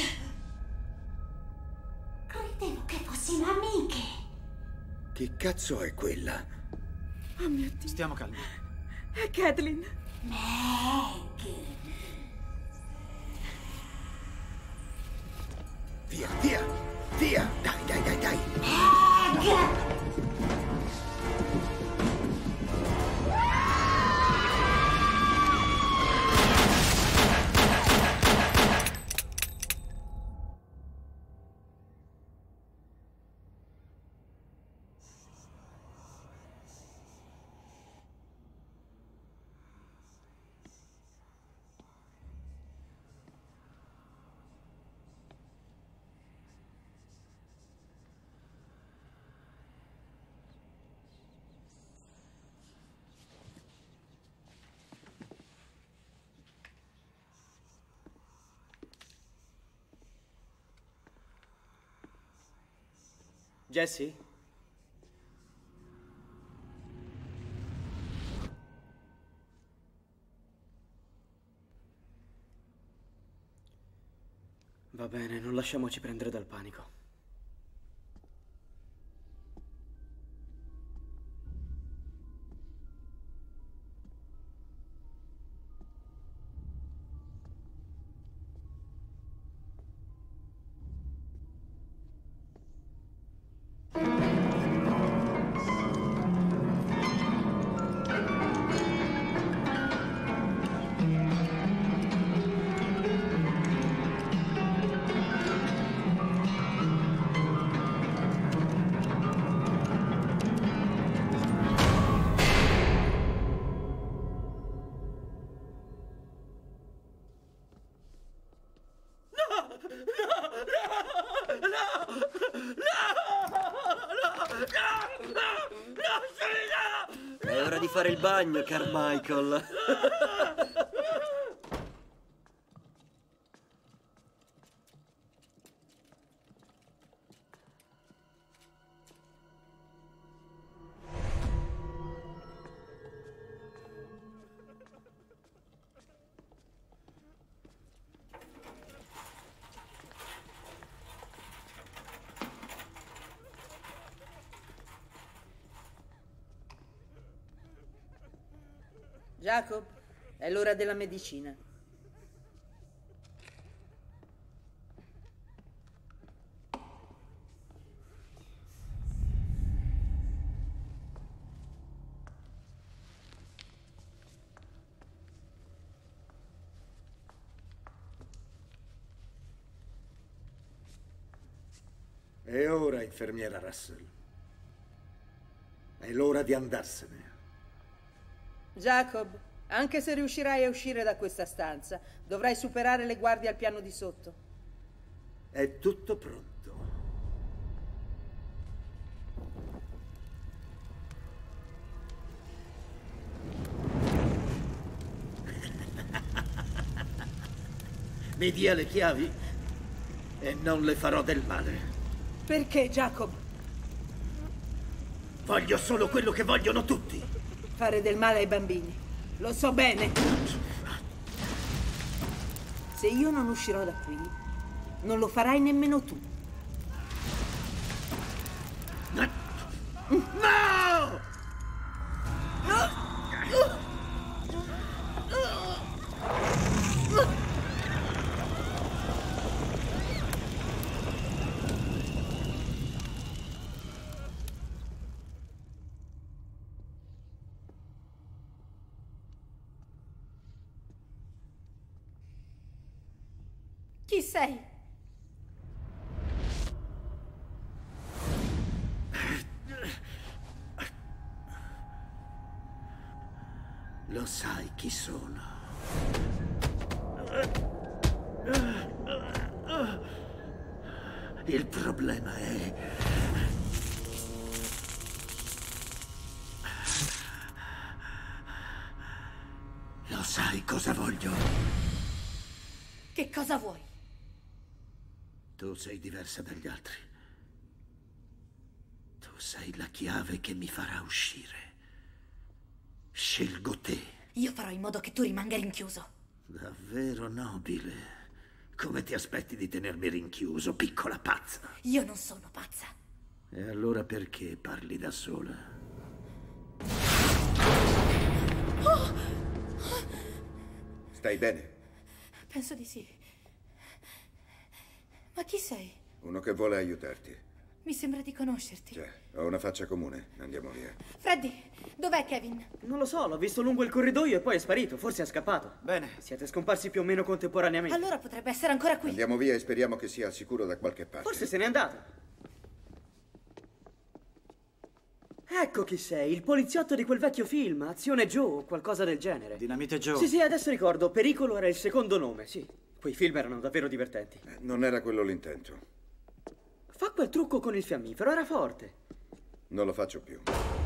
Credevo che fossimo amiche. Che cazzo è quella? Oh mio Dio. Stiamo calmi. È Kathleen. Meg! Via, via, via! Dai, dai, dai, dai! Meg! Jesse? Va bene, non lasciamoci prendere dal panico. È ora di fare il bagno, Carmichael. Jacob, è l'ora della medicina. È ora, infermiera Russell. È l'ora di andarsene. Jacob, anche se riuscirai a uscire da questa stanza, dovrai superare le guardie al piano di sotto. È tutto pronto. Mi dia le chiavi? E non le farò del male. Perché, Jacob? Voglio solo quello che vogliono tutti. Fare del male ai bambini. Lo so bene. Se io non uscirò da qui, non lo farai nemmeno tu. No! Chi sei? Lo sai chi sono. Il problema è... Lo sai cosa voglio? Che cosa vuoi? Tu sei diversa dagli altri. Tu sei la chiave che mi farà uscire. Scelgo te. Io farò in modo che tu rimanga rinchiuso. Davvero nobile. Come ti aspetti di tenermi rinchiuso, piccola pazza? Io non sono pazza. E allora perché parli da sola? Stai bene? Penso di sì. Ma chi sei? Uno che vuole aiutarti. Mi sembra di conoscerti. Già, ho una faccia comune. Andiamo via. Freddy, dov'è Kevin? Non lo so, l'ho visto lungo il corridoio e poi è sparito. Forse è scappato. Bene. Siete scomparsi più o meno contemporaneamente. Allora potrebbe essere ancora qui. Andiamo via e speriamo che sia al sicuro da qualche parte. Forse se n'è andato. Ecco chi sei, il poliziotto di quel vecchio film, Azione Joe o qualcosa del genere. Dinamite Joe. Sì, adesso ricordo, Pericolo era il secondo nome, sì. Quei film erano davvero divertenti. Non era quello l'intento. Fa quel trucco con il fiammifero, era forte. Non lo faccio più.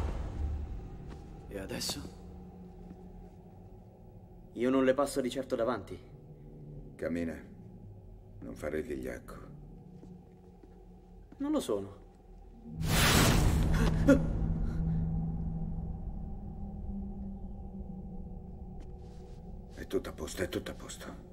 E adesso? Io non le passo di certo davanti. Cammina. Non fare il vigliacco. Non lo sono. È tutto a posto, è tutto a posto.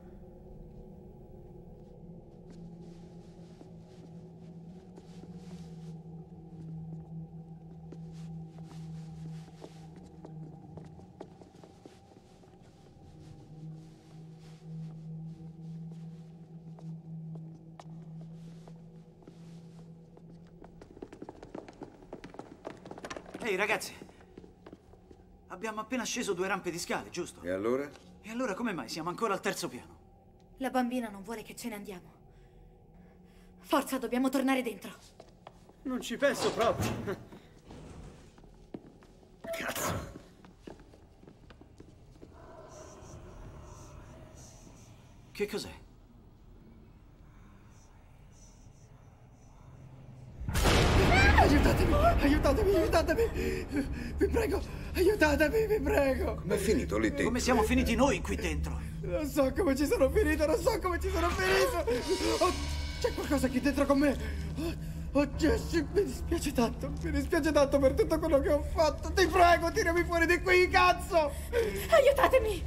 Ehi, ragazzi. Abbiamo appena sceso 2 rampe di scale, giusto? E allora? E allora come mai siamo ancora al 3° piano? La bambina non vuole che ce ne andiamo. Forza, dobbiamo tornare dentro. Non ci penso proprio. Cazzo. Che cos'è? Aiutatemi, aiutatemi, aiutatemi! Vi prego, aiutatemi, vi prego! Com'è finito lì dentro? Come siamo finiti noi qui dentro? Non so come ci sono finito, non so come ci sono finito! Oh, c'è qualcosa qui dentro con me! Oh, Jesse, mi dispiace tanto per tutto quello che ho fatto! Ti prego, tirami fuori di qui, cazzo! Aiutatemi!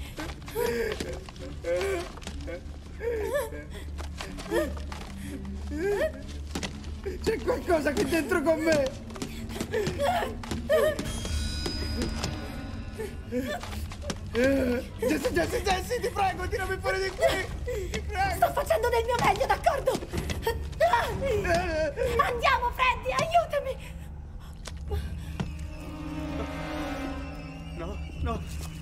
C'è qualcosa qui dentro con me! Jesse, ti prego, tirami fuori di qui! Ti prego! Sto facendo del mio meglio, d'accordo? Andiamo, Freddy, aiutami! No.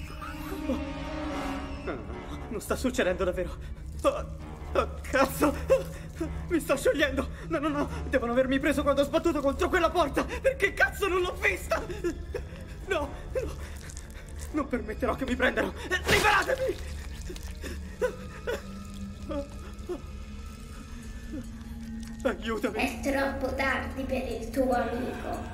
Non sta succedendo davvero. Oh, cazzo! Mi sto sciogliendo! No, devono avermi preso quando ho sbattuto contro quella porta! Perché cazzo non l'ho vista? No! Non permetterò che mi prendano! Liberatemi! Aiutami! È troppo tardi per il tuo amico.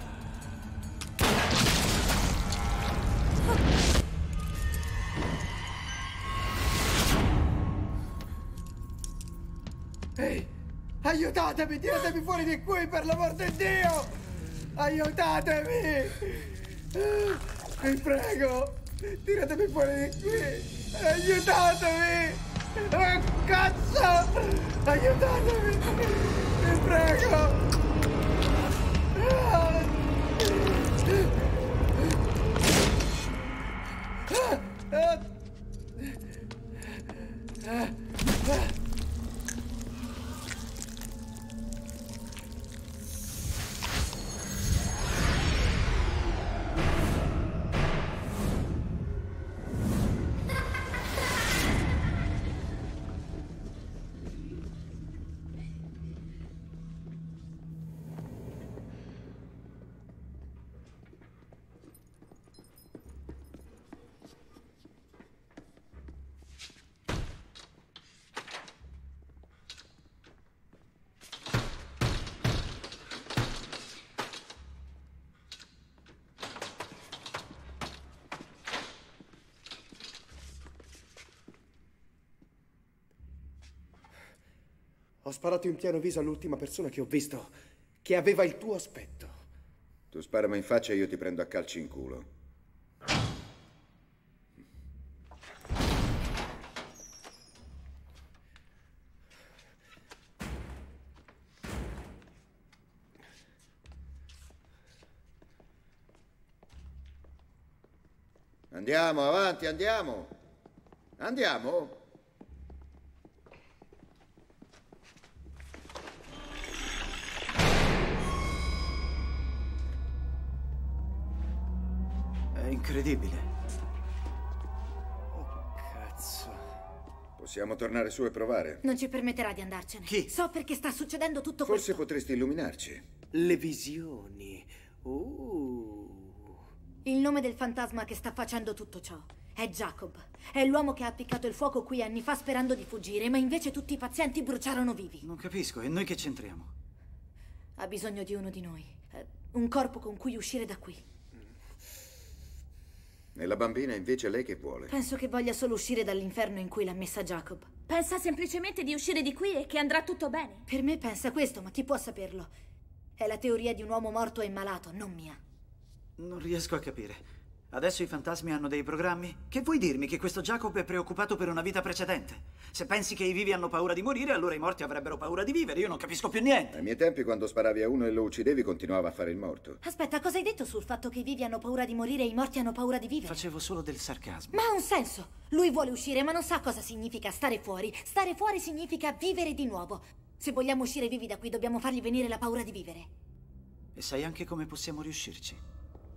Ehi! Aiutatemi, tiratemi fuori di qui, per l'amor di Dio! Aiutatemi! Vi prego, tiratemi fuori di qui! Aiutatemi! Oh, cazzo! Aiutatemi! Vi prego! Ho sparato in pieno viso all'ultima persona che ho visto che aveva il tuo aspetto. Tu sparami in faccia e io ti prendo a calci in culo. Andiamo, avanti, andiamo. Andiamo. È incredibile. Oh, cazzo. Possiamo tornare su e provare? Non ci permetterà di andarcene. Chi? So perché sta succedendo tutto Forse questo. potresti illuminarci. Le visioni. Il nome del fantasma che sta facendo tutto ciò è Jacob. È l'uomo che ha appiccato il fuoco qui anni fa sperando di fuggire, ma invece tutti i pazienti bruciarono vivi. Non capisco, e noi che c'entriamo? Ha bisogno di uno di noi. Un corpo con cui uscire da qui. E la bambina invece lei che vuole? Penso che voglia solo uscire dall'inferno in cui l'ha messa Jacob. Pensa semplicemente di uscire di qui e che andrà tutto bene. Per me pensa questo, ma chi può saperlo? È la teoria di un uomo morto e malato, non mia. Non riesco a capire. Adesso i fantasmi hanno dei programmi? Che vuoi dirmi che questo Jacob è preoccupato per una vita precedente? Se pensi che i vivi hanno paura di morire, allora i morti avrebbero paura di vivere. Io non capisco più niente. Ai miei tempi, quando sparavi a uno e lo uccidevi, continuava a fare il morto. Aspetta, cosa hai detto sul fatto che i vivi hanno paura di morire e i morti hanno paura di vivere? Facevo solo del sarcasmo. Ma ha un senso. Lui vuole uscire, ma non sa cosa significa stare fuori. Stare fuori significa vivere di nuovo. Se vogliamo uscire vivi da qui, dobbiamo fargli venire la paura di vivere. E sai anche come possiamo riuscirci?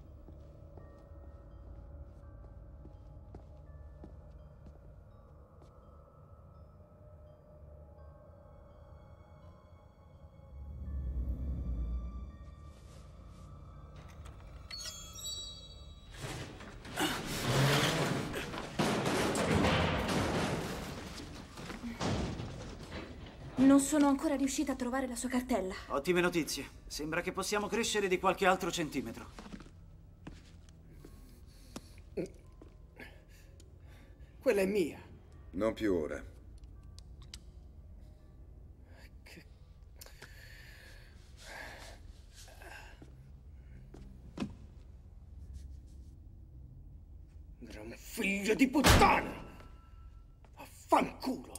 Non sono ancora riuscita a trovare la sua cartella. Ottime notizie. Sembra che possiamo crescere di qualche altro centimetro. Quella è mia. Non più ora. Era un figlio di puttana! Affanculo!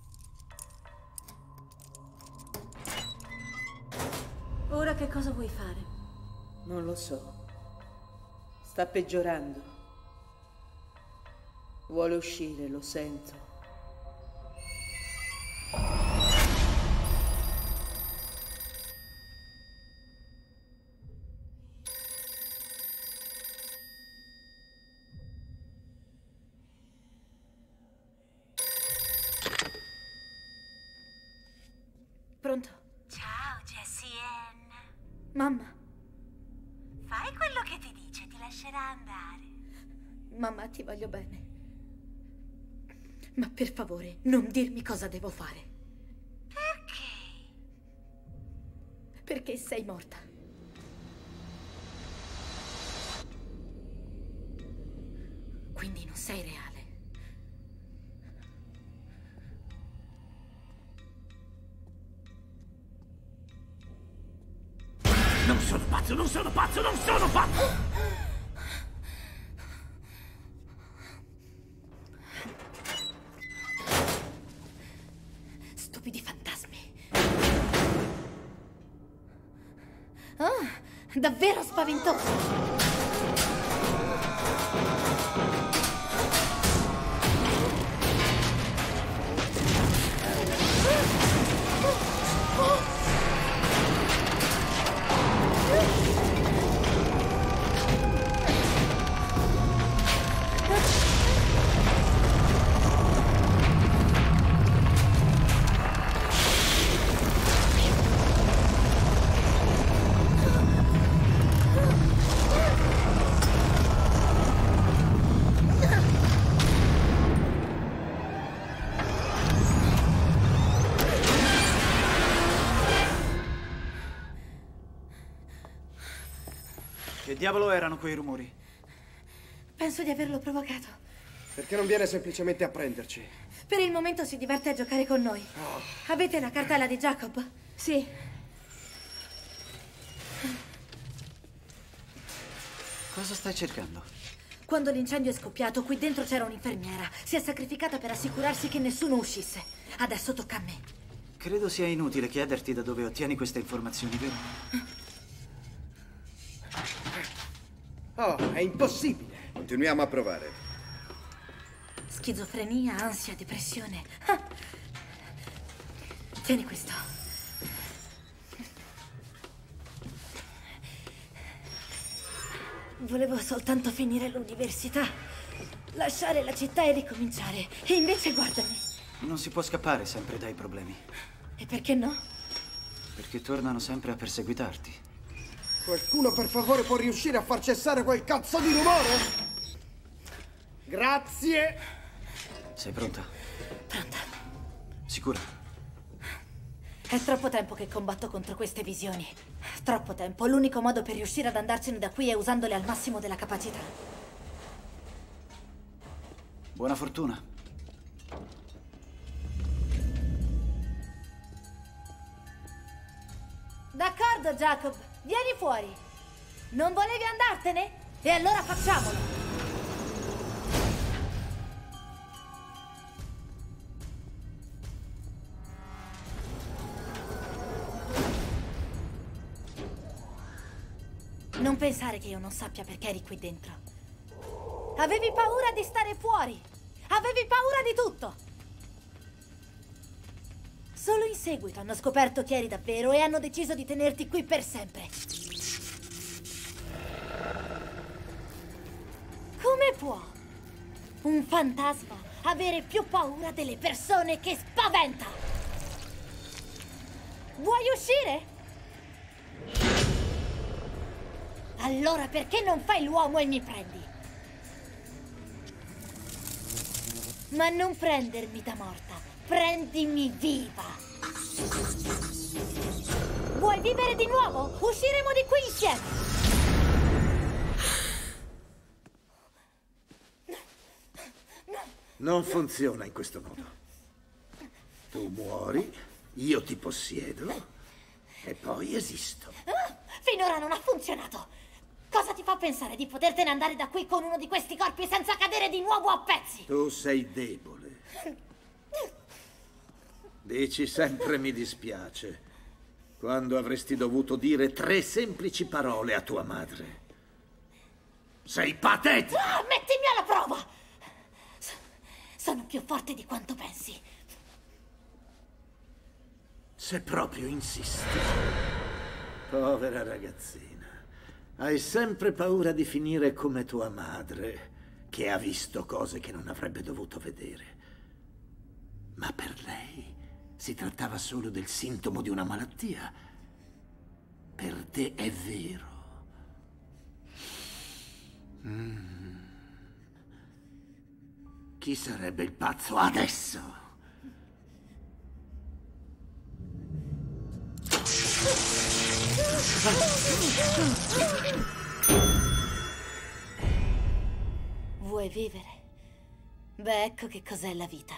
Ora che cosa vuoi fare? Non lo so. Sta peggiorando. Vuole uscire, lo sento. Pronto? Ciao, Jessie Ann. Mamma. Fai quello che ti dice, ti lascerà andare. Mamma, ti voglio bene. Ma per favore, non dirmi cosa devo fare. Perché? Perché sei morta. Quindi non sei reale. Non sono pazzo, non sono pazzo, non sono pazzo! Stupidi fantasmi. Ah, davvero spaventoso. Che diavolo erano quei rumori? Penso di averlo provocato. Perché non viene semplicemente a prenderci? Per il momento si diverte a giocare con noi. Avete la cartella di Jacob? Sì. Cosa stai cercando? Quando l'incendio è scoppiato, qui dentro c'era un'infermiera. Si è sacrificata per assicurarsi che nessuno uscisse. Adesso tocca a me. Credo sia inutile chiederti da dove ottieni queste informazioni, vero? Oh, è impossibile. Continuiamo a provare. Schizofrenia, ansia, depressione. Ah. Tieni questo. Volevo soltanto finire l'università, lasciare la città e ricominciare. E invece guardami. Non si può scappare sempre dai problemi. E perché no? Perché tornano sempre a perseguitarti. Qualcuno per favore può riuscire a far cessare quel cazzo di rumore? Grazie. Sei pronta? Pronta. Sicura? È troppo tempo che combatto contro queste visioni. Troppo tempo. L'unico modo per riuscire ad andarcene da qui è usandole al massimo della capacità. Buona fortuna. D'accordo, Jacob. Vieni fuori. Non volevi andartene? E allora facciamolo. Non pensare che io non sappia perché eri qui dentro. Avevi paura di stare fuori. Avevi paura di tutto. Solo in seguito hanno scoperto chi eri davvero e hanno deciso di tenerti qui per sempre. Come può un fantasma avere più paura delle persone che spaventa? Vuoi uscire? Allora perché non fai l'uomo e mi prendi? Ma non prendermi da morta, prendimi viva! Vuoi vivere di nuovo? Usciremo di qui insieme! Non funziona in questo modo. Tu muori, io ti possiedo e poi esisto. Finora non ha funzionato! Cosa ti fa pensare di potertene andare da qui con uno di questi corpi senza cadere di nuovo a pezzi? Tu sei debole. Dici sempre mi dispiace, quando avresti dovuto dire 3 semplici parole a tua madre. Sei patetico! Mettimi alla prova! Sono più forte di quanto pensi. Se proprio insisti. Povera ragazzina. Hai sempre paura di finire come tua madre, che ha visto cose che non avrebbe dovuto vedere. Ma per lei si trattava solo del sintomo di una malattia. Per te è vero. Chi sarebbe il pazzo adesso? Vuoi vivere? Beh, ecco che cos'è la vita.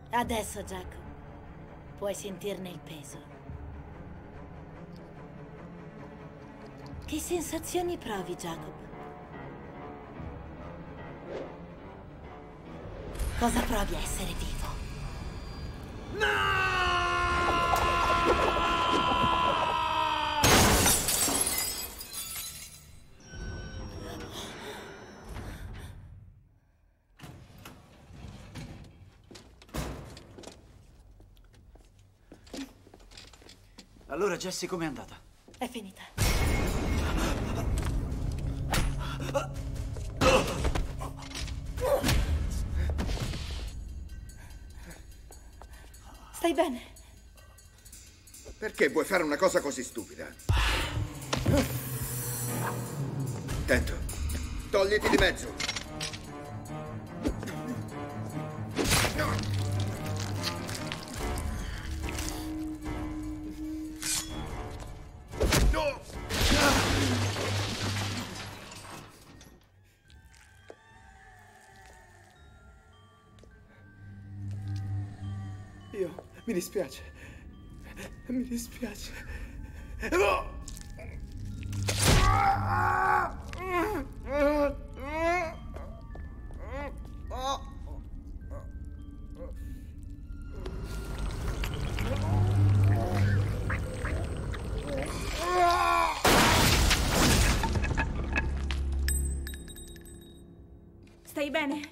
Adesso, Jacob, puoi sentirne il peso. Che sensazioni provi, Jacob? Cosa provi a essere vivo? Allora, Jessie, com'è andata? È finita. Stai bene? Perché vuoi fare una cosa così stupida? Attento. Togliti di mezzo. Mi dispiace. Mi dispiace. No! Stai bene?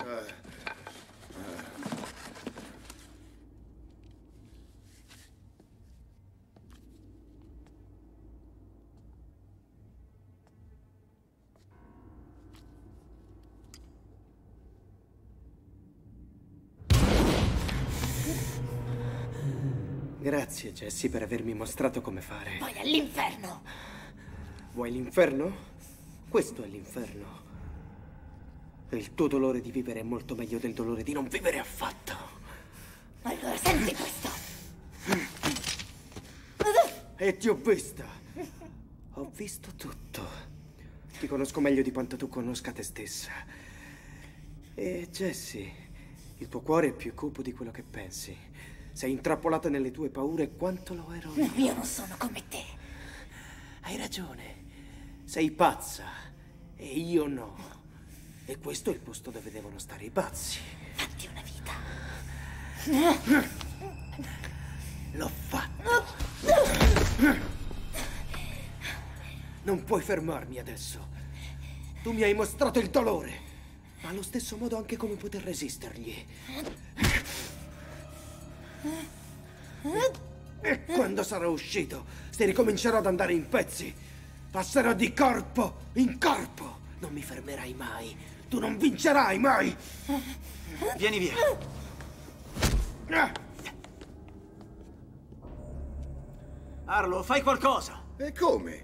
Grazie, Jessie, per avermi mostrato come fare. Vai all'inferno! Vuoi l'inferno? Questo è l'inferno. E il tuo dolore di vivere è molto meglio del dolore di non vivere affatto. Allora senti questo! E ti ho vista. Ho visto tutto. Ti conosco meglio di quanto tu conosca te stessa. E Jessie, il tuo cuore è più cupo di quello che pensi. Sei intrappolata nelle tue paure quanto lo ero io. Io non sono come te. Hai ragione. Sei pazza. E io no. E questo è il posto dove devono stare i pazzi. Fatti una vita. L'ho fatto. Non puoi fermarmi adesso. Tu mi hai mostrato il dolore, ma allo stesso modo anche come poter resistergli. E quando sarò uscito, se ricomincerò ad andare in pezzi, passerò di corpo in corpo. Non mi fermerai mai. Tu non vincerai mai. Vieni via. Arlo, fai qualcosa. E come?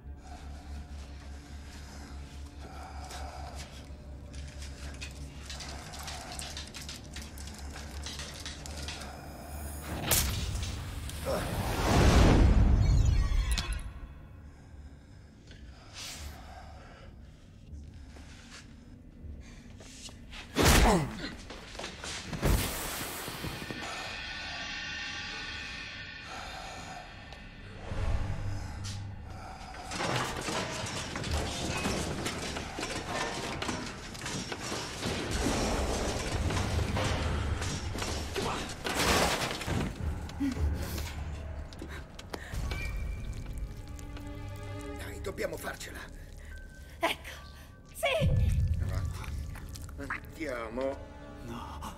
Dobbiamo farcela. Ecco. Sì. Avanti. Andiamo. No.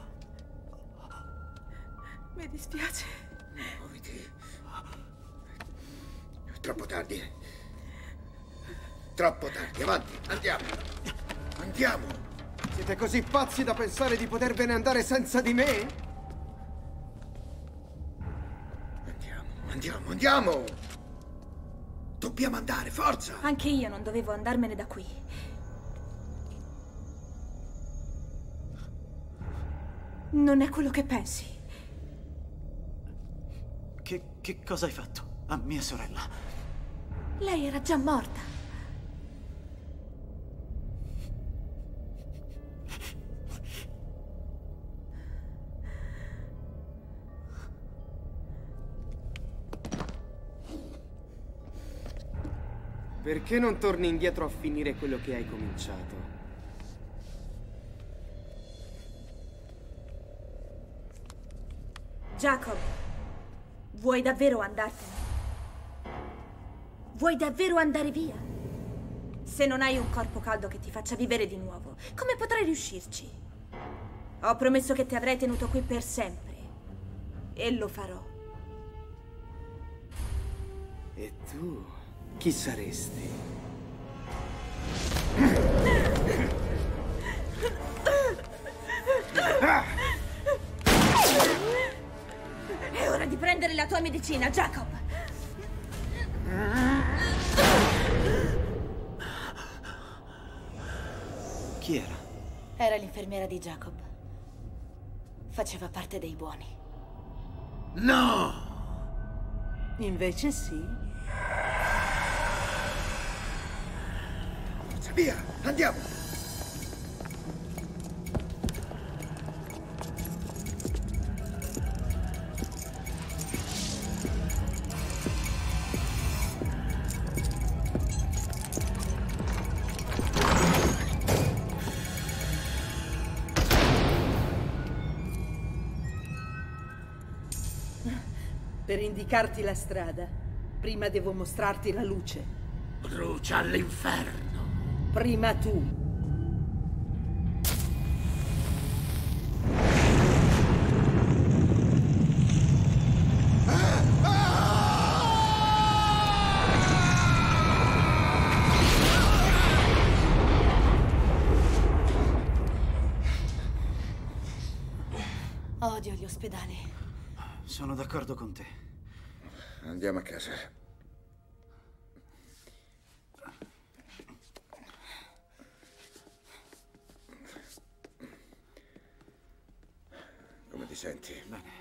Mi dispiace. Muoviti. Troppo tardi. Troppo tardi. Avanti. Andiamo. Andiamo. Siete così pazzi da pensare di potervene andare senza di me? Andiamo. Dobbiamo andare, forza! Anche io non dovevo andarmene da qui. Non è quello che pensi. Che cosa hai fatto a mia sorella? Lei era già morta. Perché non torni indietro a finire quello che hai cominciato? Jacob, vuoi davvero andartene? Vuoi davvero andare via? Se non hai un corpo caldo che ti faccia vivere di nuovo, come potrai riuscirci? Ho promesso che ti avrei tenuto qui per sempre. E lo farò. E tu, chi saresti? È ora di prendere la tua medicina, Jacob. Chi era? Era l'infermiera di Jacob. Faceva parte dei buoni. No! Invece sì. Via, andiamo! Per indicarti la strada, prima devo mostrarti la luce. Brucia all'inferno. Prima tu. Odio gli ospedali. Sono d'accordo con te. Andiamo a casa. Come ti senti? Bene.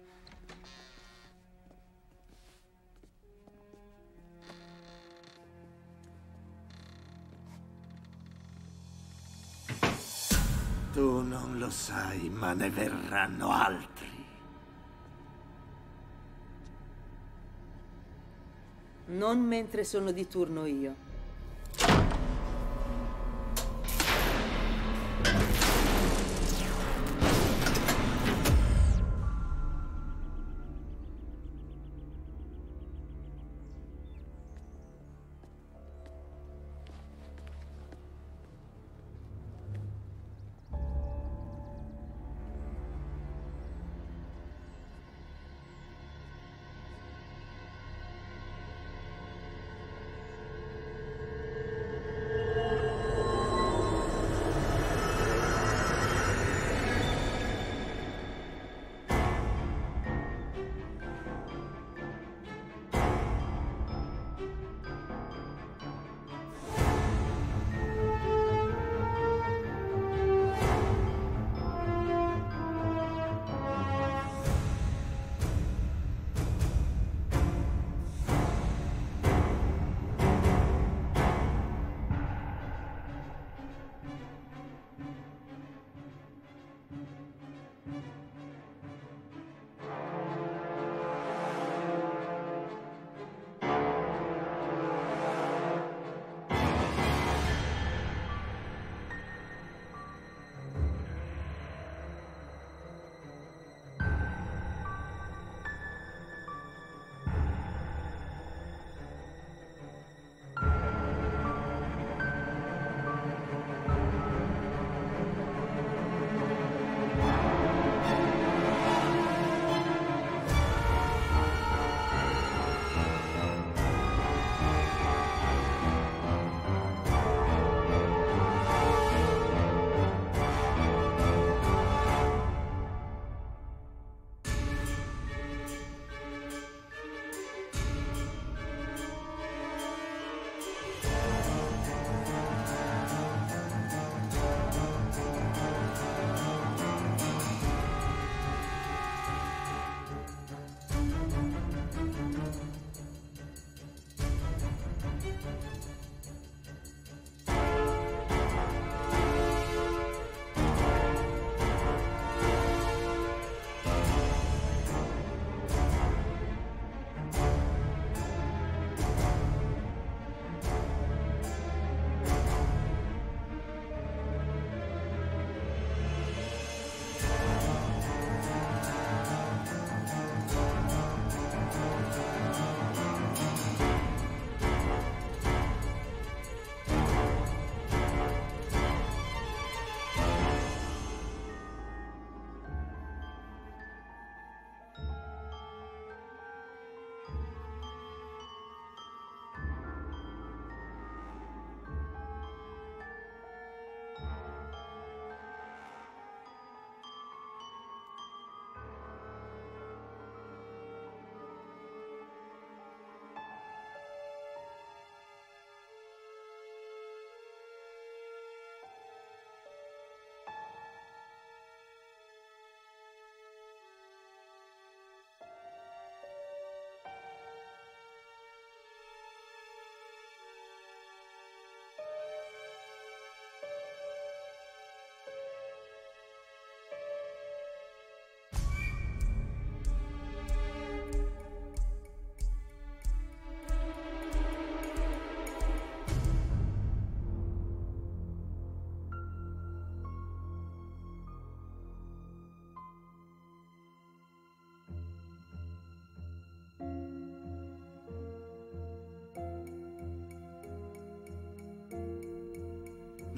Tu non lo sai, ma ne verranno altri. Non mentre sono di turno io.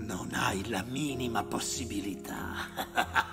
Non hai la minima possibilità.